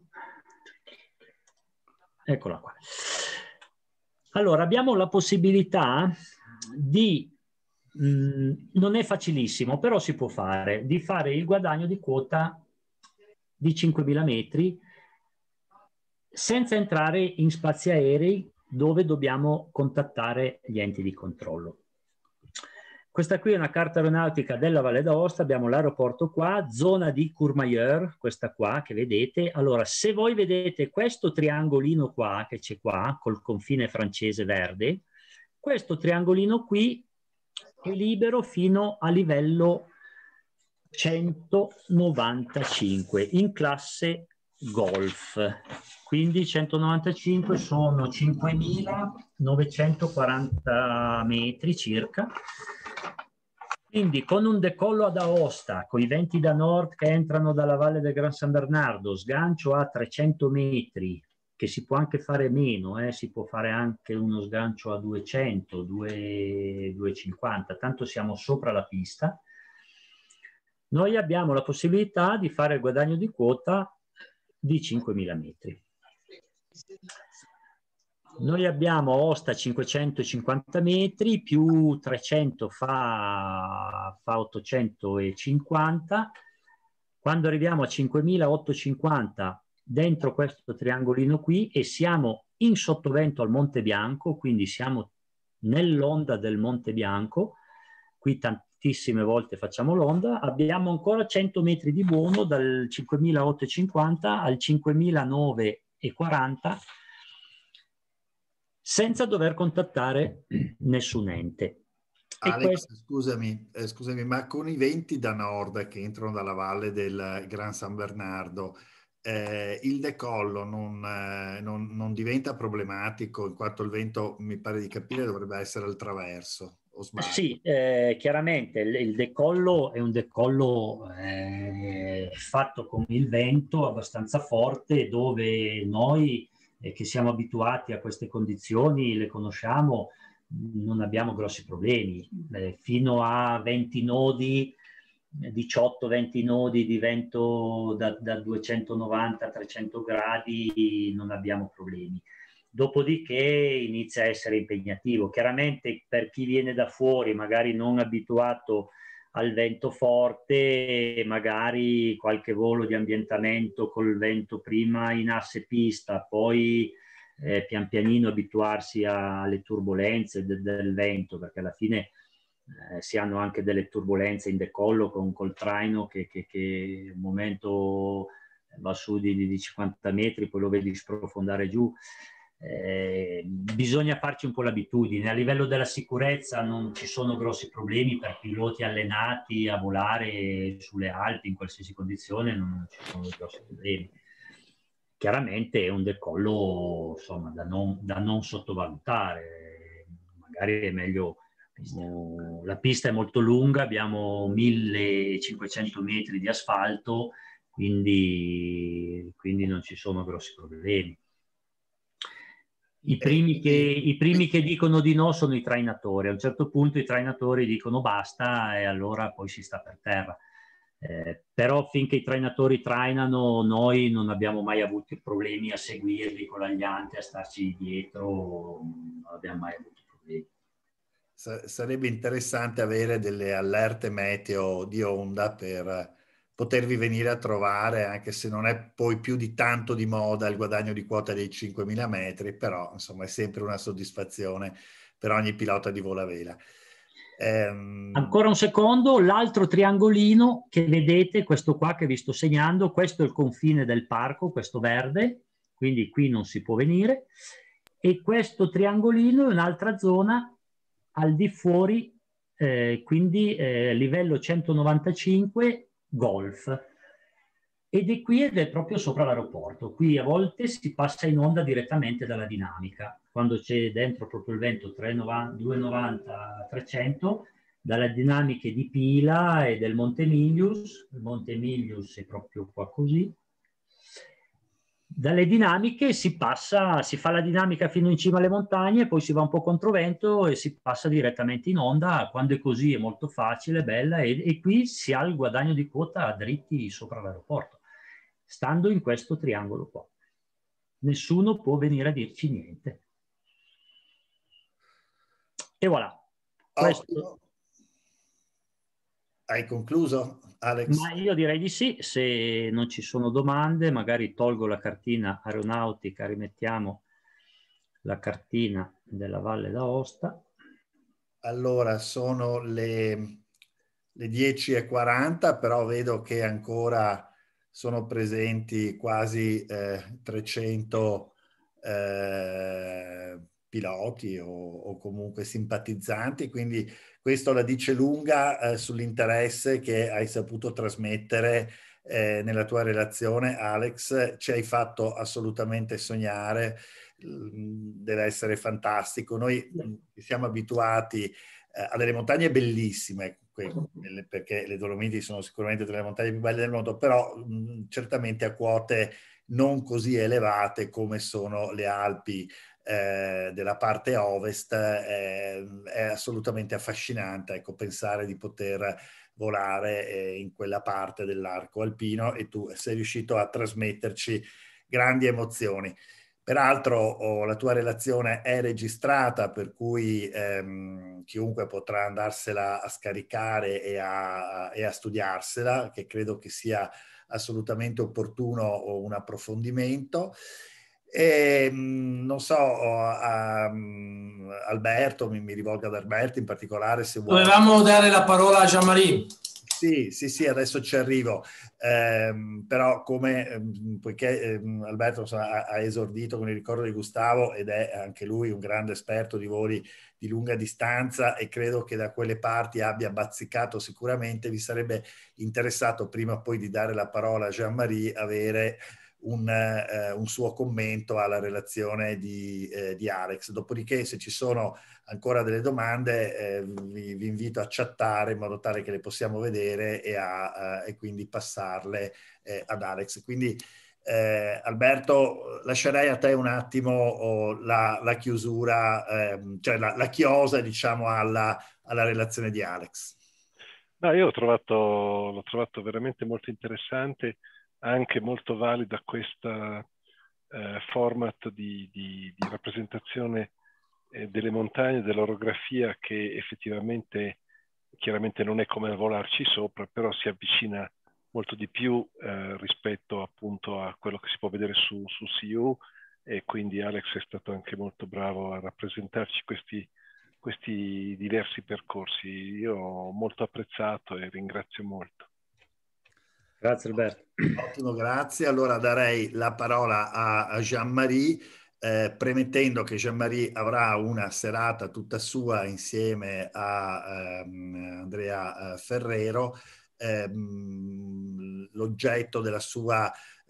eccola qua. Allora, abbiamo la possibilità di non è facilissimo, però si può fare, di fare il guadagno di quota di 5.000 metri senza entrare in spazi aerei dove dobbiamo contattare gli enti di controllo. Questa qui è una carta aeronautica della Valle d'Aosta, abbiamo l'aeroporto qua, zona di Courmayeur, questa qua che vedete. Allora, se voi vedete questo triangolino qua, che c'è qua, col confine francese verde, questo triangolino qui è libero fino a livello 195 in classe Golf. Quindi 195 sono 5.940 metri circa. Quindi con un decollo ad Aosta, con i venti da nord che entrano dalla valle del Gran San Bernardo, sgancio a 300 metri, che si può anche fare meno, si può fare anche uno sgancio a 200, 250, tanto siamo sopra la pista. Noi abbiamo la possibilità di fare il guadagno di quota di 5.000 metri. Noi abbiamo Aosta 550 metri, più 300 fa 850. Quando arriviamo a 5.850 dentro questo triangolino qui e siamo in sottovento al Monte Bianco, quindi siamo nell'onda del Monte Bianco, qui tantissime volte facciamo l'onda, abbiamo ancora 100 metri di buono dal 5.850 al 5.940 senza dover contattare nessun ente. Alex, scusami, ma con i venti da nord che entrano dalla valle del Gran San Bernardo, il decollo non diventa problematico, in quanto il vento, mi pare di capire, dovrebbe essere al traverso, o sbaglio? Sì, chiaramente il decollo è un decollo fatto con il vento abbastanza forte, dove noi che siamo abituati a queste condizioni, le conosciamo, non abbiamo grossi problemi. Fino a 20 nodi, 18-20 nodi di vento da 290 a 300 gradi non abbiamo problemi. Dopodiché inizia a essere impegnativo. Chiaramente per chi viene da fuori, magari non abituato al vento forte, magari qualche volo di ambientamento col vento prima in asse pista, poi pian pianino abituarsi alle turbolenze del vento, perché alla fine si hanno anche delle turbolenze in decollo col traino che un momento va su di 50 metri, poi lo vedi sprofondare giù. Bisogna farci un po' l'abitudine. A livello della sicurezza non ci sono grossi problemi per piloti allenati a volare sulle Alpi in qualsiasi condizione, non ci sono grossi problemi. Chiaramente è un decollo, insomma, da non sottovalutare. Magari è meglio, la pista è molto lunga, abbiamo 1.500 metri di asfalto, quindi non ci sono grossi problemi. I primi che dicono di no sono i trainatori. A un certo punto i trainatori dicono basta e allora poi si sta per terra. Però finché i trainatori trainano, noi non abbiamo mai avuto problemi a seguirli con l'agliante, a starci dietro, non abbiamo mai avuto problemi. Sarebbe interessante avere delle allerte meteo di onda per potervi venire a trovare, anche se non è poi più di tanto di moda il guadagno di quota dei 5.000 metri, però insomma è sempre una soddisfazione per ogni pilota di volo a vela. Ancora un secondo, l'altro triangolino che vedete, questo qua che vi sto segnando, questo è il confine del parco, questo verde, quindi qui non si può venire, e questo triangolino è un'altra zona al di fuori, quindi livello 195 Golf, ed è proprio sopra l'aeroporto. Qui a volte si passa in onda direttamente dalla dinamica, quando c'è dentro proprio il vento 290-300, dalle dinamiche di Pila e del Monte Milius. Il Monte Milius è proprio qua così. Dalle dinamiche si fa la dinamica fino in cima alle montagne, poi si va un po' controvento e si passa direttamente in onda. Quando è così è molto facile, bella, e qui si ha il guadagno di quota dritti sopra l'aeroporto, stando in questo triangolo qua. Nessuno può venire a dirci niente. E voilà. Questo Hai concluso, Alex? Ma io direi di sì, se non ci sono domande, magari tolgo la cartina aeronautica, rimettiamo la cartina della Valle d'Aosta. Allora, sono le 10:40, però vedo che ancora sono presenti quasi 300 piloti o comunque simpatizzanti, quindi questo la dice lunga sull'interesse che hai saputo trasmettere nella tua relazione, Alex. Ci hai fatto assolutamente sognare, deve essere fantastico. Noi siamo abituati a delle montagne bellissime, perché le Dolomiti sono sicuramente tra le montagne più belle del mondo, però certamente a quote non così elevate come sono le Alpi della parte ovest. È assolutamente affascinante, ecco, pensare di poter volare in quella parte dell'arco alpino, e tu sei riuscito a trasmetterci grandi emozioni. Peraltro la tua relazione è registrata, per cui chiunque potrà andarsela a scaricare e a studiarsela, che credo che sia assolutamente opportuno un approfondimento. E, non so, Alberto, mi rivolgo ad Alberto in particolare, se vuoi. Dovevamo dare la parola a Jean-Marie. Sì, adesso ci arrivo. Però poiché Alberto ha esordito con il ricordo di Gustavo, ed è anche lui un grande esperto di voli di lunga distanza, e credo che da quelle parti abbia bazzicato sicuramente, vi sarebbe interessato, prima o poi di dare la parola a Jean-Marie, avere un suo commento alla relazione di Alex. Dopodiché, se ci sono ancora delle domande, vi invito a chattare in modo tale che le possiamo vedere e quindi passarle ad Alex. Quindi Alberto, lascerei a te un attimo la chiusura, cioè la chiosa, diciamo, alla relazione di Alex. No, io l'ho trovato veramente molto interessante, anche molto valida questa format di rappresentazione delle montagne, dell'orografia, che effettivamente chiaramente non è come volarci sopra, però si avvicina molto di più rispetto appunto a quello che si può vedere su CU, e quindi Alex è stato anche molto bravo a rappresentarci questi diversi percorsi. Io ho molto apprezzato e ringrazio molto. Grazie Alberto. Ottimo, grazie. Allora darei la parola a Jean-Marie, premettendo che Jean-Marie avrà una serata tutta sua insieme a Andrea Ferrero. L'oggetto della sua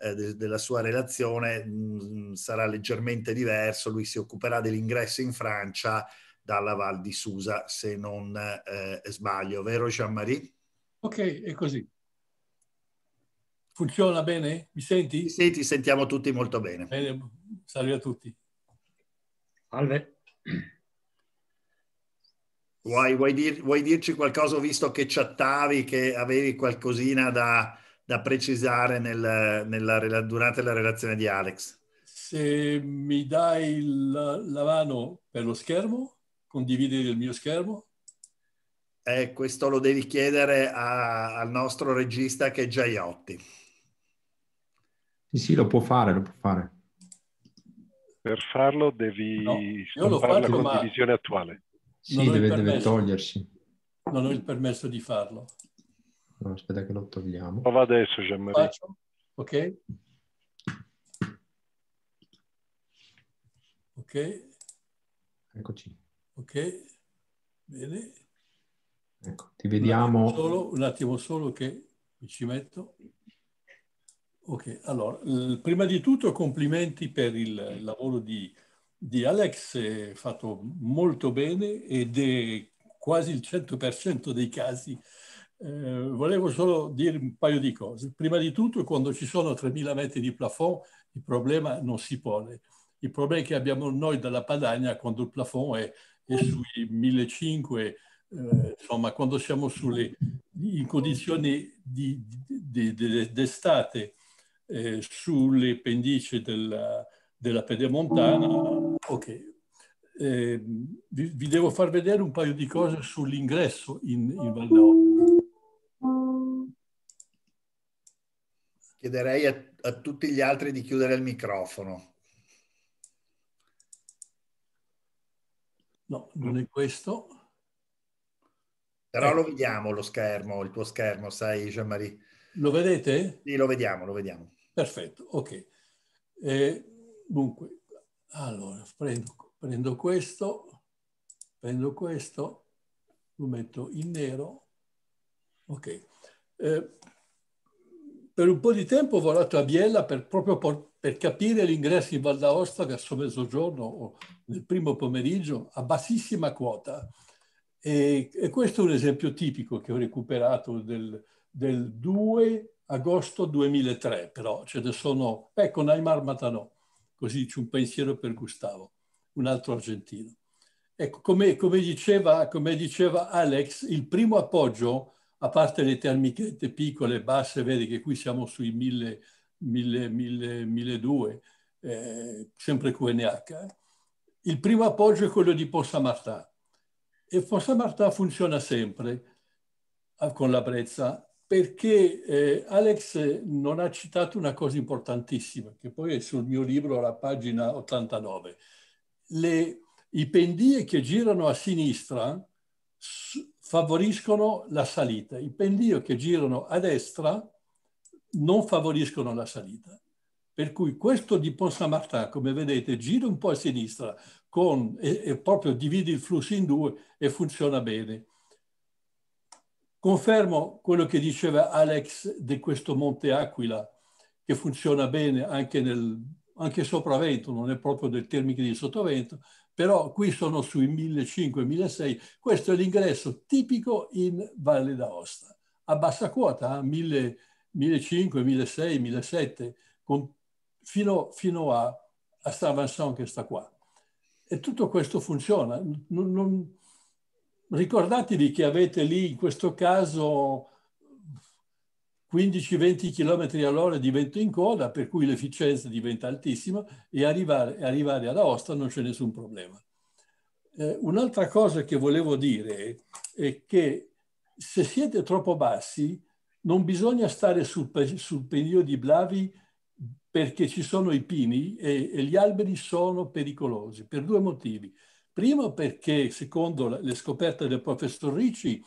relazione sarà leggermente diverso. Lui si occuperà dell'ingresso in Francia dalla Val di Susa, se non sbaglio, vero Jean-Marie? Ok, è così. Funziona bene? Mi senti? Sì, ti sentiamo tutti molto bene. Bene, salve a tutti. Salve. Vuoi dirci qualcosa, visto che chattavi, che avevi qualcosina da precisare durante la relazione di Alex? Se mi dai la mano per lo schermo, condividere il mio schermo. Questo lo devi chiedere al nostro regista, che è Giaiotti. Sì, lo può fare. Per farlo devi stoppare la condivisione attuale. Sì, deve togliersi. Non ho il permesso di farlo. No, aspetta che lo togliamo. Prova adesso, Jean-Marie. Faccio? Ok. Ok. Eccoci. Ok. Bene. Ecco, ti vediamo. Un attimo solo che mi ci metto. Ok, allora, prima di tutto complimenti per il lavoro di Alex, è fatto molto bene ed è quasi il 100% dei casi. Volevo solo dire un paio di cose. Prima di tutto, quando ci sono 3.000 metri di plafond, il problema non si pone. Il problema che abbiamo noi dalla Padania, quando il plafond è sui 1.500, insomma, quando siamo in condizioni d'estate, sulle pendici della pedemontana. Ok, vi devo far vedere un paio di cose sull'ingresso in Val d'Aosta. chiederei a tutti gli altri di chiudere il microfono. No, non è questo. Però lo vediamo lo schermo, il tuo schermo, sai, Jean-Marie? Lo vedete? Sì, lo vediamo, lo vediamo. Perfetto, ok. Dunque, allora prendo questo, lo metto in nero. Ok. Per un po' di tempo ho volato a Biella proprio per capire l'ingresso in Val d'Aosta verso mezzogiorno o nel primo pomeriggio a bassissima quota. E questo è un esempio tipico che ho recuperato del 2 agosto 2003, però ce ne sono, ecco, Neymar Matanò, così c'è un pensiero per Gustavo, un altro argentino. Ecco, come diceva Alex, il primo appoggio, a parte le termichette piccole, basse, vedi che qui siamo sui 1200, sempre QNH, il primo appoggio è quello di Pont Saint-Martin. E Pont Saint-Martin funziona sempre con la brezza, perché Alex non ha citato una cosa importantissima, che poi è sul mio libro, alla pagina 89. I pendii che girano a sinistra favoriscono la salita, i pendii che girano a destra non favoriscono la salita. Per cui questo di Pont Saint-Martin, come vedete, gira un po' a sinistra e proprio divide il flusso in due e funziona bene. Confermo quello che diceva Alex di questo Monte Aquila, che funziona bene anche sopravvento, non è proprio del termiche di sottovento, però qui sono sui 1500-1600. Questo è l'ingresso tipico in Valle d'Aosta, a bassa quota, 1500, 1600, 1700, fino a Saint-Vincent che sta qua. E tutto questo funziona. Ricordatevi che avete lì, in questo caso, 15-20 km all'ora di vento in coda, per cui l'efficienza diventa altissima e arrivare ad Aosta non c'è nessun problema. Un'altra cosa che volevo dire è che se siete troppo bassi non bisogna stare sul pendio di Blavi, perché ci sono i pini e gli alberi sono pericolosi per due motivi. Primo, perché secondo le scoperte del professor Ricci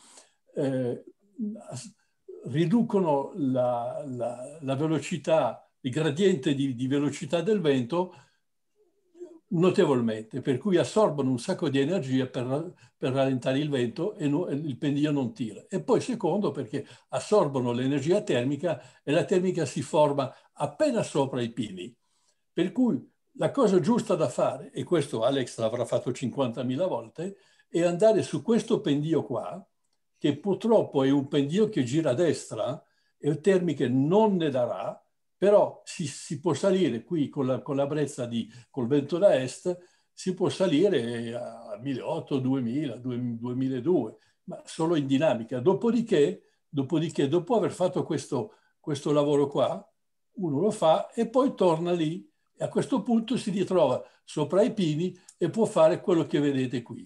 riducono la velocità, il gradiente di velocità del vento notevolmente, per cui assorbono un sacco di energia per rallentare il vento e il pendio non tira. E poi secondo, perché assorbono l'energia termica e la termica si forma appena sopra i pini. Per cui la cosa giusta da fare, e questo Alex l'avrà fatto 50.000 volte, è andare su questo pendio qua, che purtroppo è un pendio che gira a destra e termiche non ne darà, però si può salire qui con la brezza col vento da est, si può salire a 1800, 2000, 2200, ma solo in dinamica. Dopodiché, dopo aver fatto questo lavoro qua, uno lo fa e poi torna lì. E a questo punto si ritrova sopra i pini e può fare quello che vedete qui.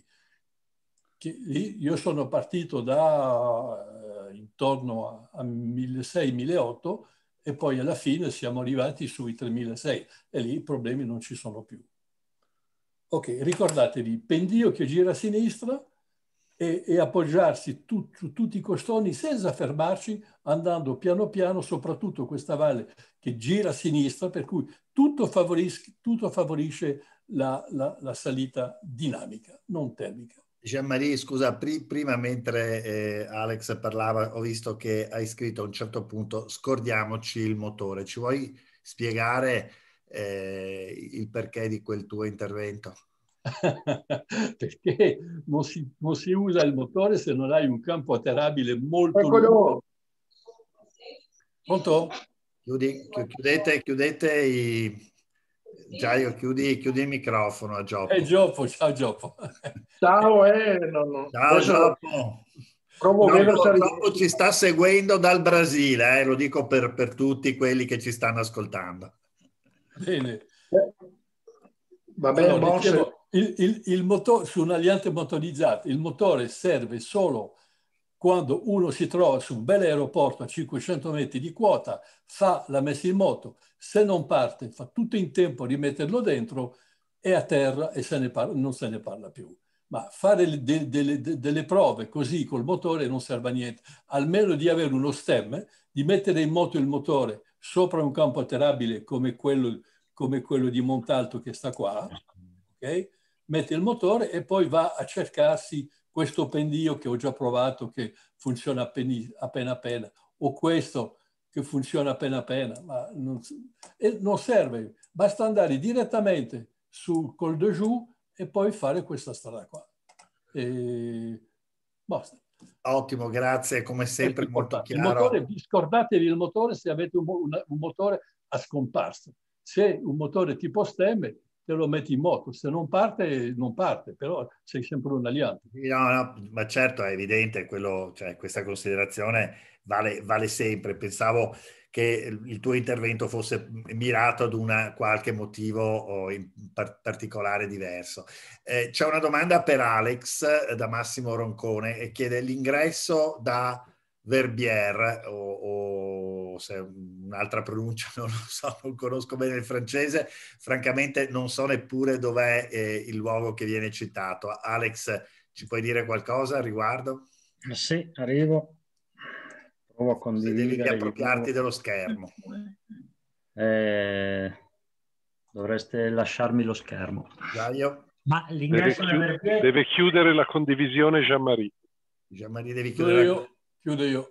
Io sono partito da intorno a 1600-1800 e poi alla fine siamo arrivati sui 3600 e lì i problemi non ci sono più. Ok, ricordatevi, pendio che gira a sinistra e appoggiarsi su tutti i costoni senza fermarci, andando piano piano, soprattutto questa valle che gira a sinistra, per cui tutto favorisce la salita dinamica, non termica. Jean-Marie, scusa, prima mentre Alex parlava ho visto che hai scritto a un certo punto scordiamoci il motore. Ci vuoi spiegare il perché di quel tuo intervento? Perché non si usa il motore se non hai un campo atterrabile molto lungo. Pronto? Chiudete i... Giaio, chiudi il microfono a Gioppo. Ciao Gioppo. Ciao, Ciao Gioppo. Gioppo ci sta seguendo dal Brasile, lo dico per tutti quelli che ci stanno ascoltando. Bene. Va bene, allora, dicevo, il motore, su un aliante motorizzato, il motore serve solo quando uno si trova su un bel aeroporto a 500 metri di quota, fa la messa in moto, se non parte fa tutto in tempo a rimetterlo dentro, è a terra e non se ne parla più. Ma fare delle prove così col motore non serve a niente, almeno di avere uno stem, di mettere in moto il motore sopra un campo atterrabile come quello di Montalto che sta qua, okay? Mette il motore e poi va a cercarsi questo pendio che ho già provato che funziona appena appena, o questo che funziona appena appena, ma non serve, basta andare direttamente sul Col de Joux e poi fare questa strada qua. E basta. Ottimo, grazie, come sempre molto chiaro. Il motore, scordatevi il motore se avete un motore a scomparsa. Se un motore tipo stem, te lo metti in moto, se non parte, non parte, però sei sempre un aliato. No, ma certo è evidente, cioè, questa considerazione vale sempre. Pensavo che il tuo intervento fosse mirato ad qualche motivo in particolare diverso. C'è una domanda per Alex da Massimo Roncone e chiede l'ingresso da Verbier o se un'altra pronuncia, non lo so, non conosco bene il francese, francamente non so neppure dov'è il luogo che viene citato. Alex, ci puoi dire qualcosa al riguardo? Sì, arrivo. Provo a condividere. Devi appropriarti dello schermo. Dovreste lasciarmi lo schermo. Io? Ma l'ingresso deve chiudere la condivisione Jean-Marie. Jean-Marie devi chiudere. Chiudo io.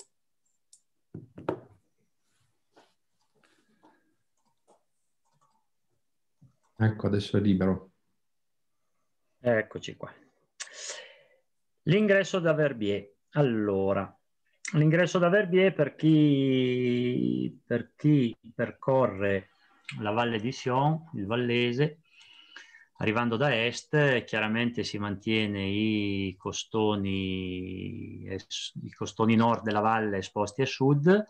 Ecco, adesso è libero. Eccoci qua. L'ingresso da Verbier. Allora, l'ingresso da Verbier per chi percorre la Valle di Sion, il Vallese, arrivando da est, chiaramente si mantiene i costoni nord della valle esposti a sud,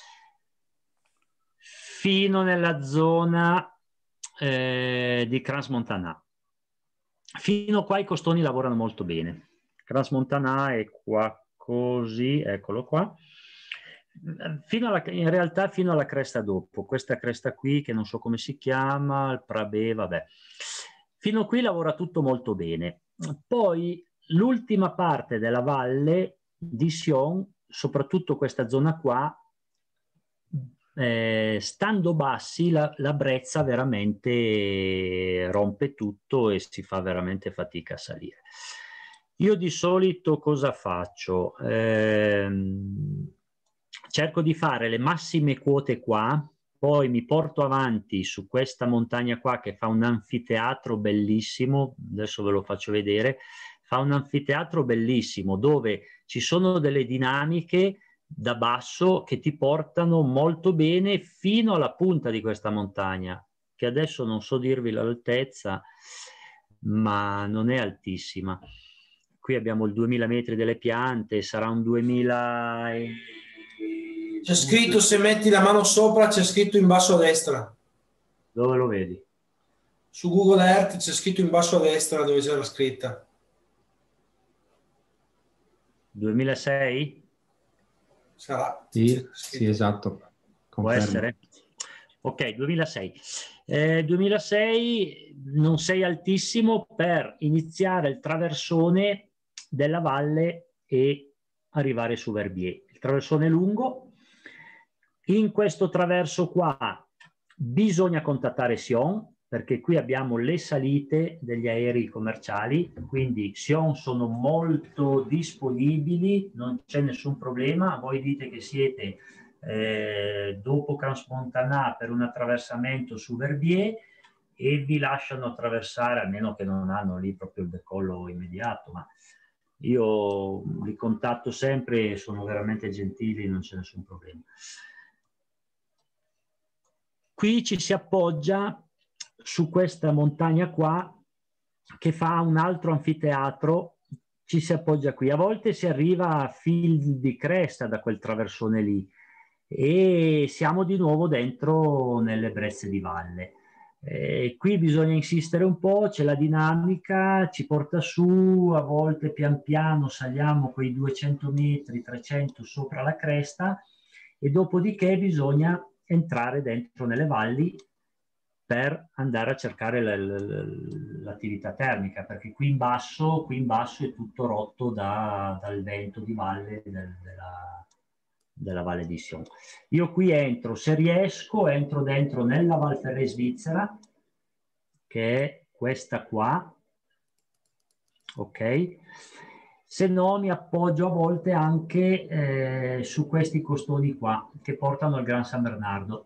fino nella zona di Crans-Montana. Fino qua i costoni lavorano molto bene. Crans-Montana è qua così, eccolo qua. In realtà fino alla cresta dopo, questa cresta qui che non so come si chiama, il Prabé, vabbè. Fino qui lavora tutto molto bene. Poi l'ultima parte della valle di Sion, soprattutto questa zona qua, stando bassi la brezza veramente rompe tutto e si fa veramente fatica a salire. Io di solito cosa faccio? Cerco di fare le massime quote qua, poi mi porto avanti su questa montagna qua che fa un anfiteatro bellissimo, adesso ve lo faccio vedere, fa un anfiteatro bellissimo dove ci sono delle dinamiche da basso che ti portano molto bene fino alla punta di questa montagna, che adesso non so dirvi l'altezza, ma non è altissima. Qui abbiamo il 2000 metri delle piante, sarà un 2000... C'è scritto, se metti la mano sopra, c'è scritto in basso a destra. Dove lo vedi? Su Google Earth c'è scritto in basso a destra dove c'era scritta. 2006? Sarà. Sì, esatto. Confermo. Può essere? Ok, 2006. 2006 non sei altissimo per iniziare il traversone della valle e arrivare su Verbier. Il traversone è lungo. In questo traverso qua bisogna contattare Sion, perché qui abbiamo le salite degli aerei commerciali, quindi Sion sono molto disponibili, non c'è nessun problema. Voi dite che siete dopo Crans-Montana per un attraversamento su Verbier e vi lasciano attraversare, a meno che non hanno lì proprio il decollo immediato, ma io li contatto sempre, sono veramente gentili, non c'è nessun problema. Qui ci si appoggia su questa montagna qua che fa un altro anfiteatro, ci si appoggia qui. A volte si arriva a fil di cresta da quel traversone lì e siamo di nuovo dentro nelle brezze di valle. Qui bisogna insistere un po', c'è la dinamica, ci porta su, a volte pian piano saliamo quei 200 metri, 300 sopra la cresta, e dopodiché bisogna entrare dentro nelle valli per andare a cercare l'attività termica, perché qui in basso è tutto rotto dal vento di valle della Valle di Sion. Io qui entro, se riesco, entro dentro nella Val Ferret svizzera, che è questa qua, ok? Se no mi appoggio a volte anche su questi costoni qua, che portano al Gran San Bernardo.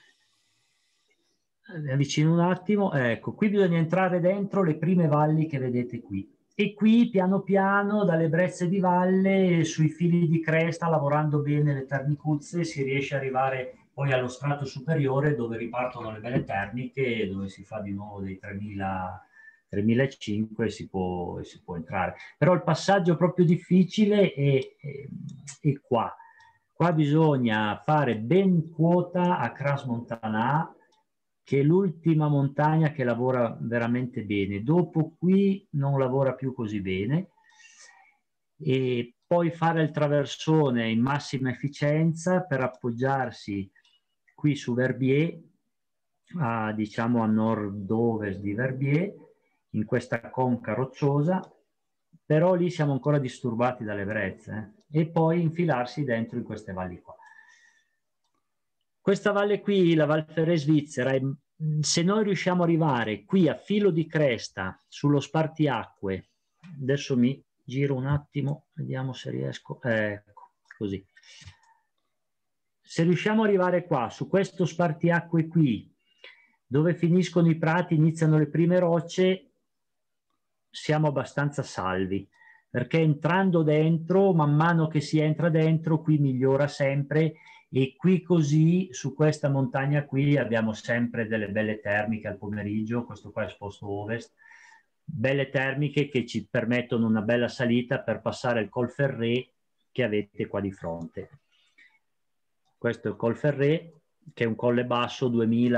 Mi avvicino un attimo, ecco, qui bisogna entrare dentro le prime valli che vedete qui. E qui piano piano dalle brezze di valle, sui fili di cresta, lavorando bene le termicuzze, si riesce ad arrivare poi allo strato superiore, dove ripartono le belle termiche, dove si fa di nuovo dei 3.500 e si può entrare. Però il passaggio proprio difficile è qua. Qua bisogna fare ben quota a Cras Montana, che è l'ultima montagna che lavora veramente bene. Dopo qui non lavora più così bene, e poi fare il traversone in massima efficienza per appoggiarsi qui su Verbier, diciamo a nord-ovest di Verbier, in questa conca rocciosa, però lì siamo ancora disturbati dalle brezze, e poi infilarsi dentro in queste valli qua. Questa valle qui, la Val Ferret svizzera, se noi riusciamo ad arrivare qui a filo di cresta sullo spartiacque, adesso mi giro un attimo, vediamo se riesco, ecco, così. Se riusciamo ad arrivare qua, su questo spartiacque qui, dove finiscono i prati, iniziano le prime rocce, siamo abbastanza salvi, perché entrando dentro, man mano che si entra dentro, qui migliora sempre. E qui così, su questa montagna qui, abbiamo sempre delle belle termiche al pomeriggio. Questo qua è esposto ovest, belle termiche che ci permettono una bella salita per passare il Col Ferret che avete qua di fronte. Questo è il Col Ferret, che è un colle basso,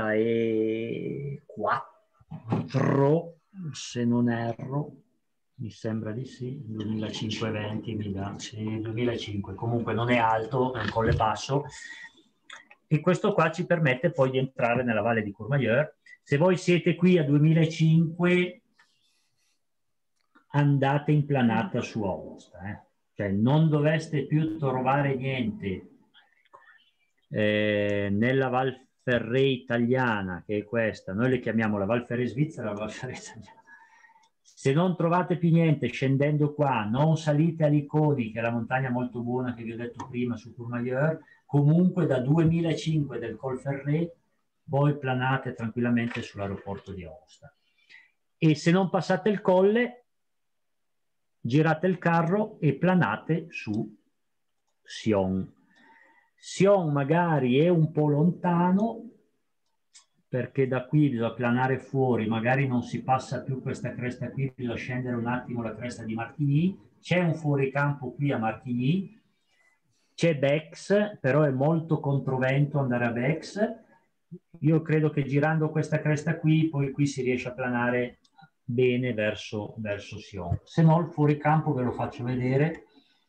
2004, se non erro, mi sembra di sì, 2520 mi dà, sì, 2005, comunque non è alto, è un colle basso, e questo qua ci permette poi di entrare nella Valle di Courmayeur. Se voi siete qui a 2005, andate in planata su Aosta, cioè non dovreste più trovare niente nella Val Ferret italiana, che è questa, noi le chiamiamo la Val Ferret svizzera, la Val Ferret italiana. Se non trovate più niente scendendo qua, non salite a Liconi, che è la montagna molto buona che vi ho detto prima su Courmayeur, comunque da 2005 del Col Ferret voi planate tranquillamente sull'aeroporto di Aosta. E se non passate il colle, girate il carro e planate su Sion. Sion magari è un po' lontano, perché da qui bisogna planare fuori, magari non si passa più questa cresta qui, bisogna scendere un attimo la cresta di Martigny. C'è un fuoricampo qui a Martigny, c'è Bex, però è molto controvento andare a Bex. Io credo che girando questa cresta qui, poi qui si riesce a planare bene verso Sion. Se no il fuoricampo ve lo faccio vedere.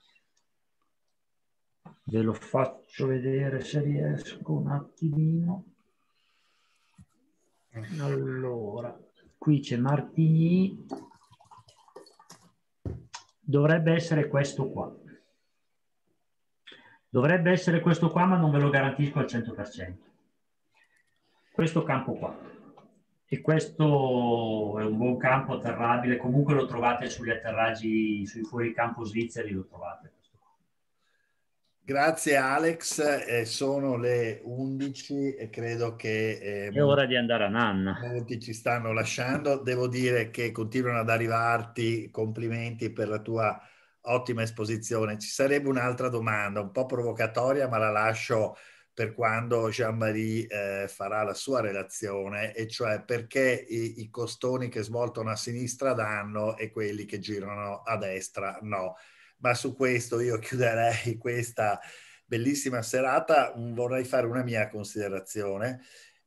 Ve lo faccio vedere se riesco un attimino. Allora, qui c'è Martigny, dovrebbe essere questo qua. Dovrebbe essere questo qua, ma non ve lo garantisco al 100%. Questo campo qua. E questo è un buon campo atterrabile, comunque lo trovate sugli atterraggi, sui fuoricampo svizzeri lo trovate. Grazie Alex, sono le 11 e credo che è ora di andare a Nanna. Molti ci stanno lasciando, devo dire che continuano ad arrivarti complimenti per la tua ottima esposizione. Ci sarebbe un'altra domanda, un po' provocatoria, ma la lascio per quando Jean-Marie farà la sua relazione, e cioè perché i costoni che svoltano a sinistra danno e quelli che girano a destra no. Ma su questo io chiuderei questa bellissima serata. Vorrei fare una mia considerazione.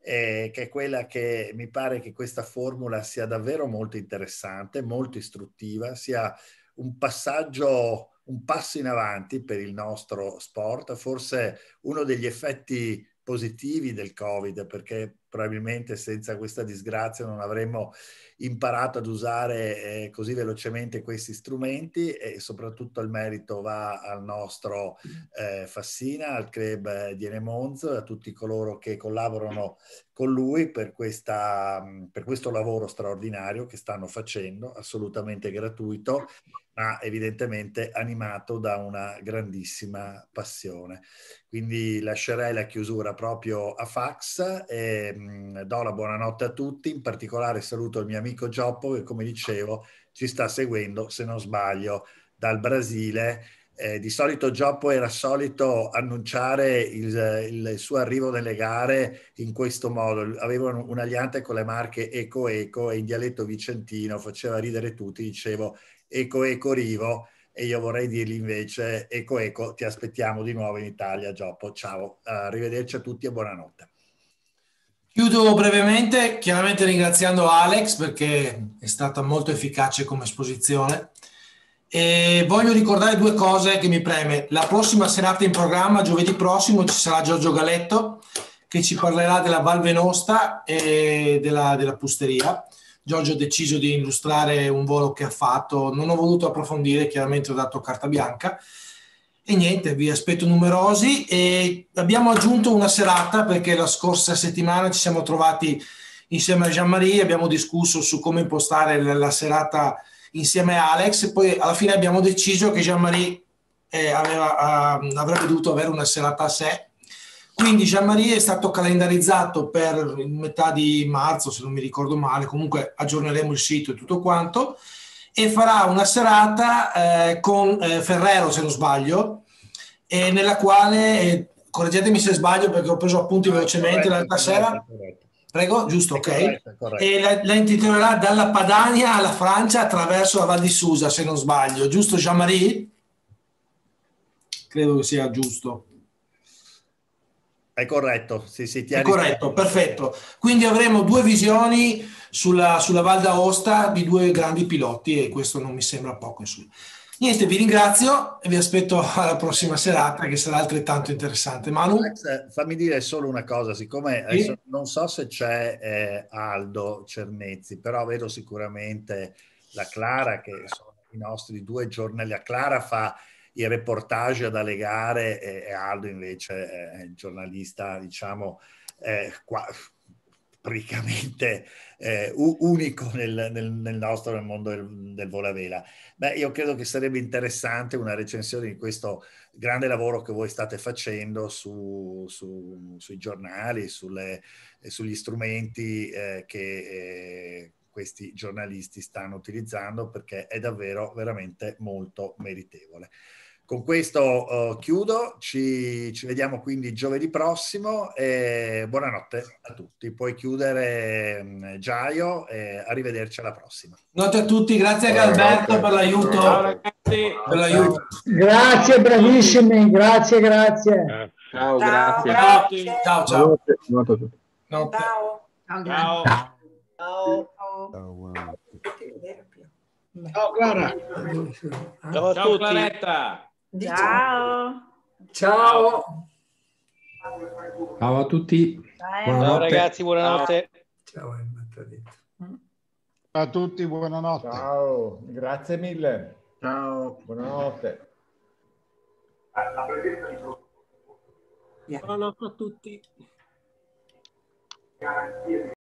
che è quella che mi pare che questa formula sia davvero molto interessante, molto istruttiva, sia un passaggio, un passo in avanti per il nostro sport, forse uno degli effetti positivi del Covid, perché probabilmente senza questa disgrazia non avremmo imparato ad usare così velocemente questi strumenti, e soprattutto il merito va al nostro Fassina, al club di Enemonz, a tutti coloro che collaborano con lui per questo lavoro straordinario che stanno facendo, assolutamente gratuito, ma evidentemente animato da una grandissima passione. Quindi lascerei la chiusura proprio a Fax e do la buonanotte a tutti. In particolare saluto il mio amico Gioppo che, come dicevo, ci sta seguendo, se non sbaglio, dal Brasile. Di solito Gioppo era solito annunciare il suo arrivo nelle gare in questo modo. Avevano un aliante con le marche Eco Eco e in dialetto vicentino faceva ridere tutti, dicevo Eco Eco Rivo, e io vorrei dirgli invece Eco Eco, ti aspettiamo di nuovo in Italia, Gioppo. Ciao, arrivederci a tutti e buonanotte. Chiudo brevemente, chiaramente ringraziando Alex perché è stata molto efficace come esposizione. E voglio ricordare due cose che mi preme. La prossima serata in programma, giovedì prossimo, ci sarà Giorgio Galetto che ci parlerà della Val Venosta e della Pusteria. Giorgio ha deciso di illustrare un volo che ha fatto, non ho voluto approfondire, chiaramente ho dato carta bianca. E niente, vi aspetto numerosi, e abbiamo aggiunto una serata perché la scorsa settimana ci siamo trovati insieme a Jean-Marie, abbiamo discusso su come impostare la serata insieme a Alex, e poi alla fine abbiamo deciso che Jean-Marie avrebbe dovuto avere una serata a sé. Quindi Jean-Marie è stato calendarizzato per metà di marzo, se non mi ricordo male, comunque aggiorneremo il sito e tutto quanto, e farà una serata con Ferrero, se non sbaglio, nella quale, correggetemi se sbaglio perché ho preso appunti velocemente l'altra sera. Prego, giusto, ok. Corretto. E la intitolerà Dalla Padania alla Francia attraverso la Val di Susa, se non sbaglio. Giusto, Jean-Marie? Credo che sia giusto. È corretto, sì, È corretto, perfetto. Quindi avremo due visioni sulla Val d'Aosta di due grandi piloti, e questo non mi sembra poco, insomma. Niente, vi ringrazio e vi aspetto alla prossima serata che sarà altrettanto interessante. Manu? Alex, fammi dire solo una cosa, siccome adesso non so se c'è Aldo Cernezzi, però vedo sicuramente la Clara, che sono i nostri due giornali. La Clara fa il reportage dalle gare e Aldo invece è il giornalista, diciamo, praticamente unico nel nostro, nel mondo del volo a vela. Beh, io credo che sarebbe interessante una recensione di questo grande lavoro che voi state facendo sui giornali, sugli strumenti che questi giornalisti stanno utilizzando, perché è davvero veramente molto meritevole. Con questo chiudo, ci vediamo quindi giovedì prossimo e buonanotte a tutti. Puoi chiudere Giaio, e arrivederci alla prossima. Notte a tutti, grazie a Alberto per l'aiuto. Ciao ragazzi. Per l'aiuto. Grazie, bravissimi, grazie. Ciao, grazie. Ciao. Ciao. Notte a tutti. Notte. Ciao. Ciao Clara. Ciao a tutti. Claretta. Ciao. Ciao. Ciao a tutti. Ciao ragazzi, buonanotte. Ciao a tutti, buonanotte. Ciao, grazie mille. Ciao. Buonanotte. Buonanotte a tutti.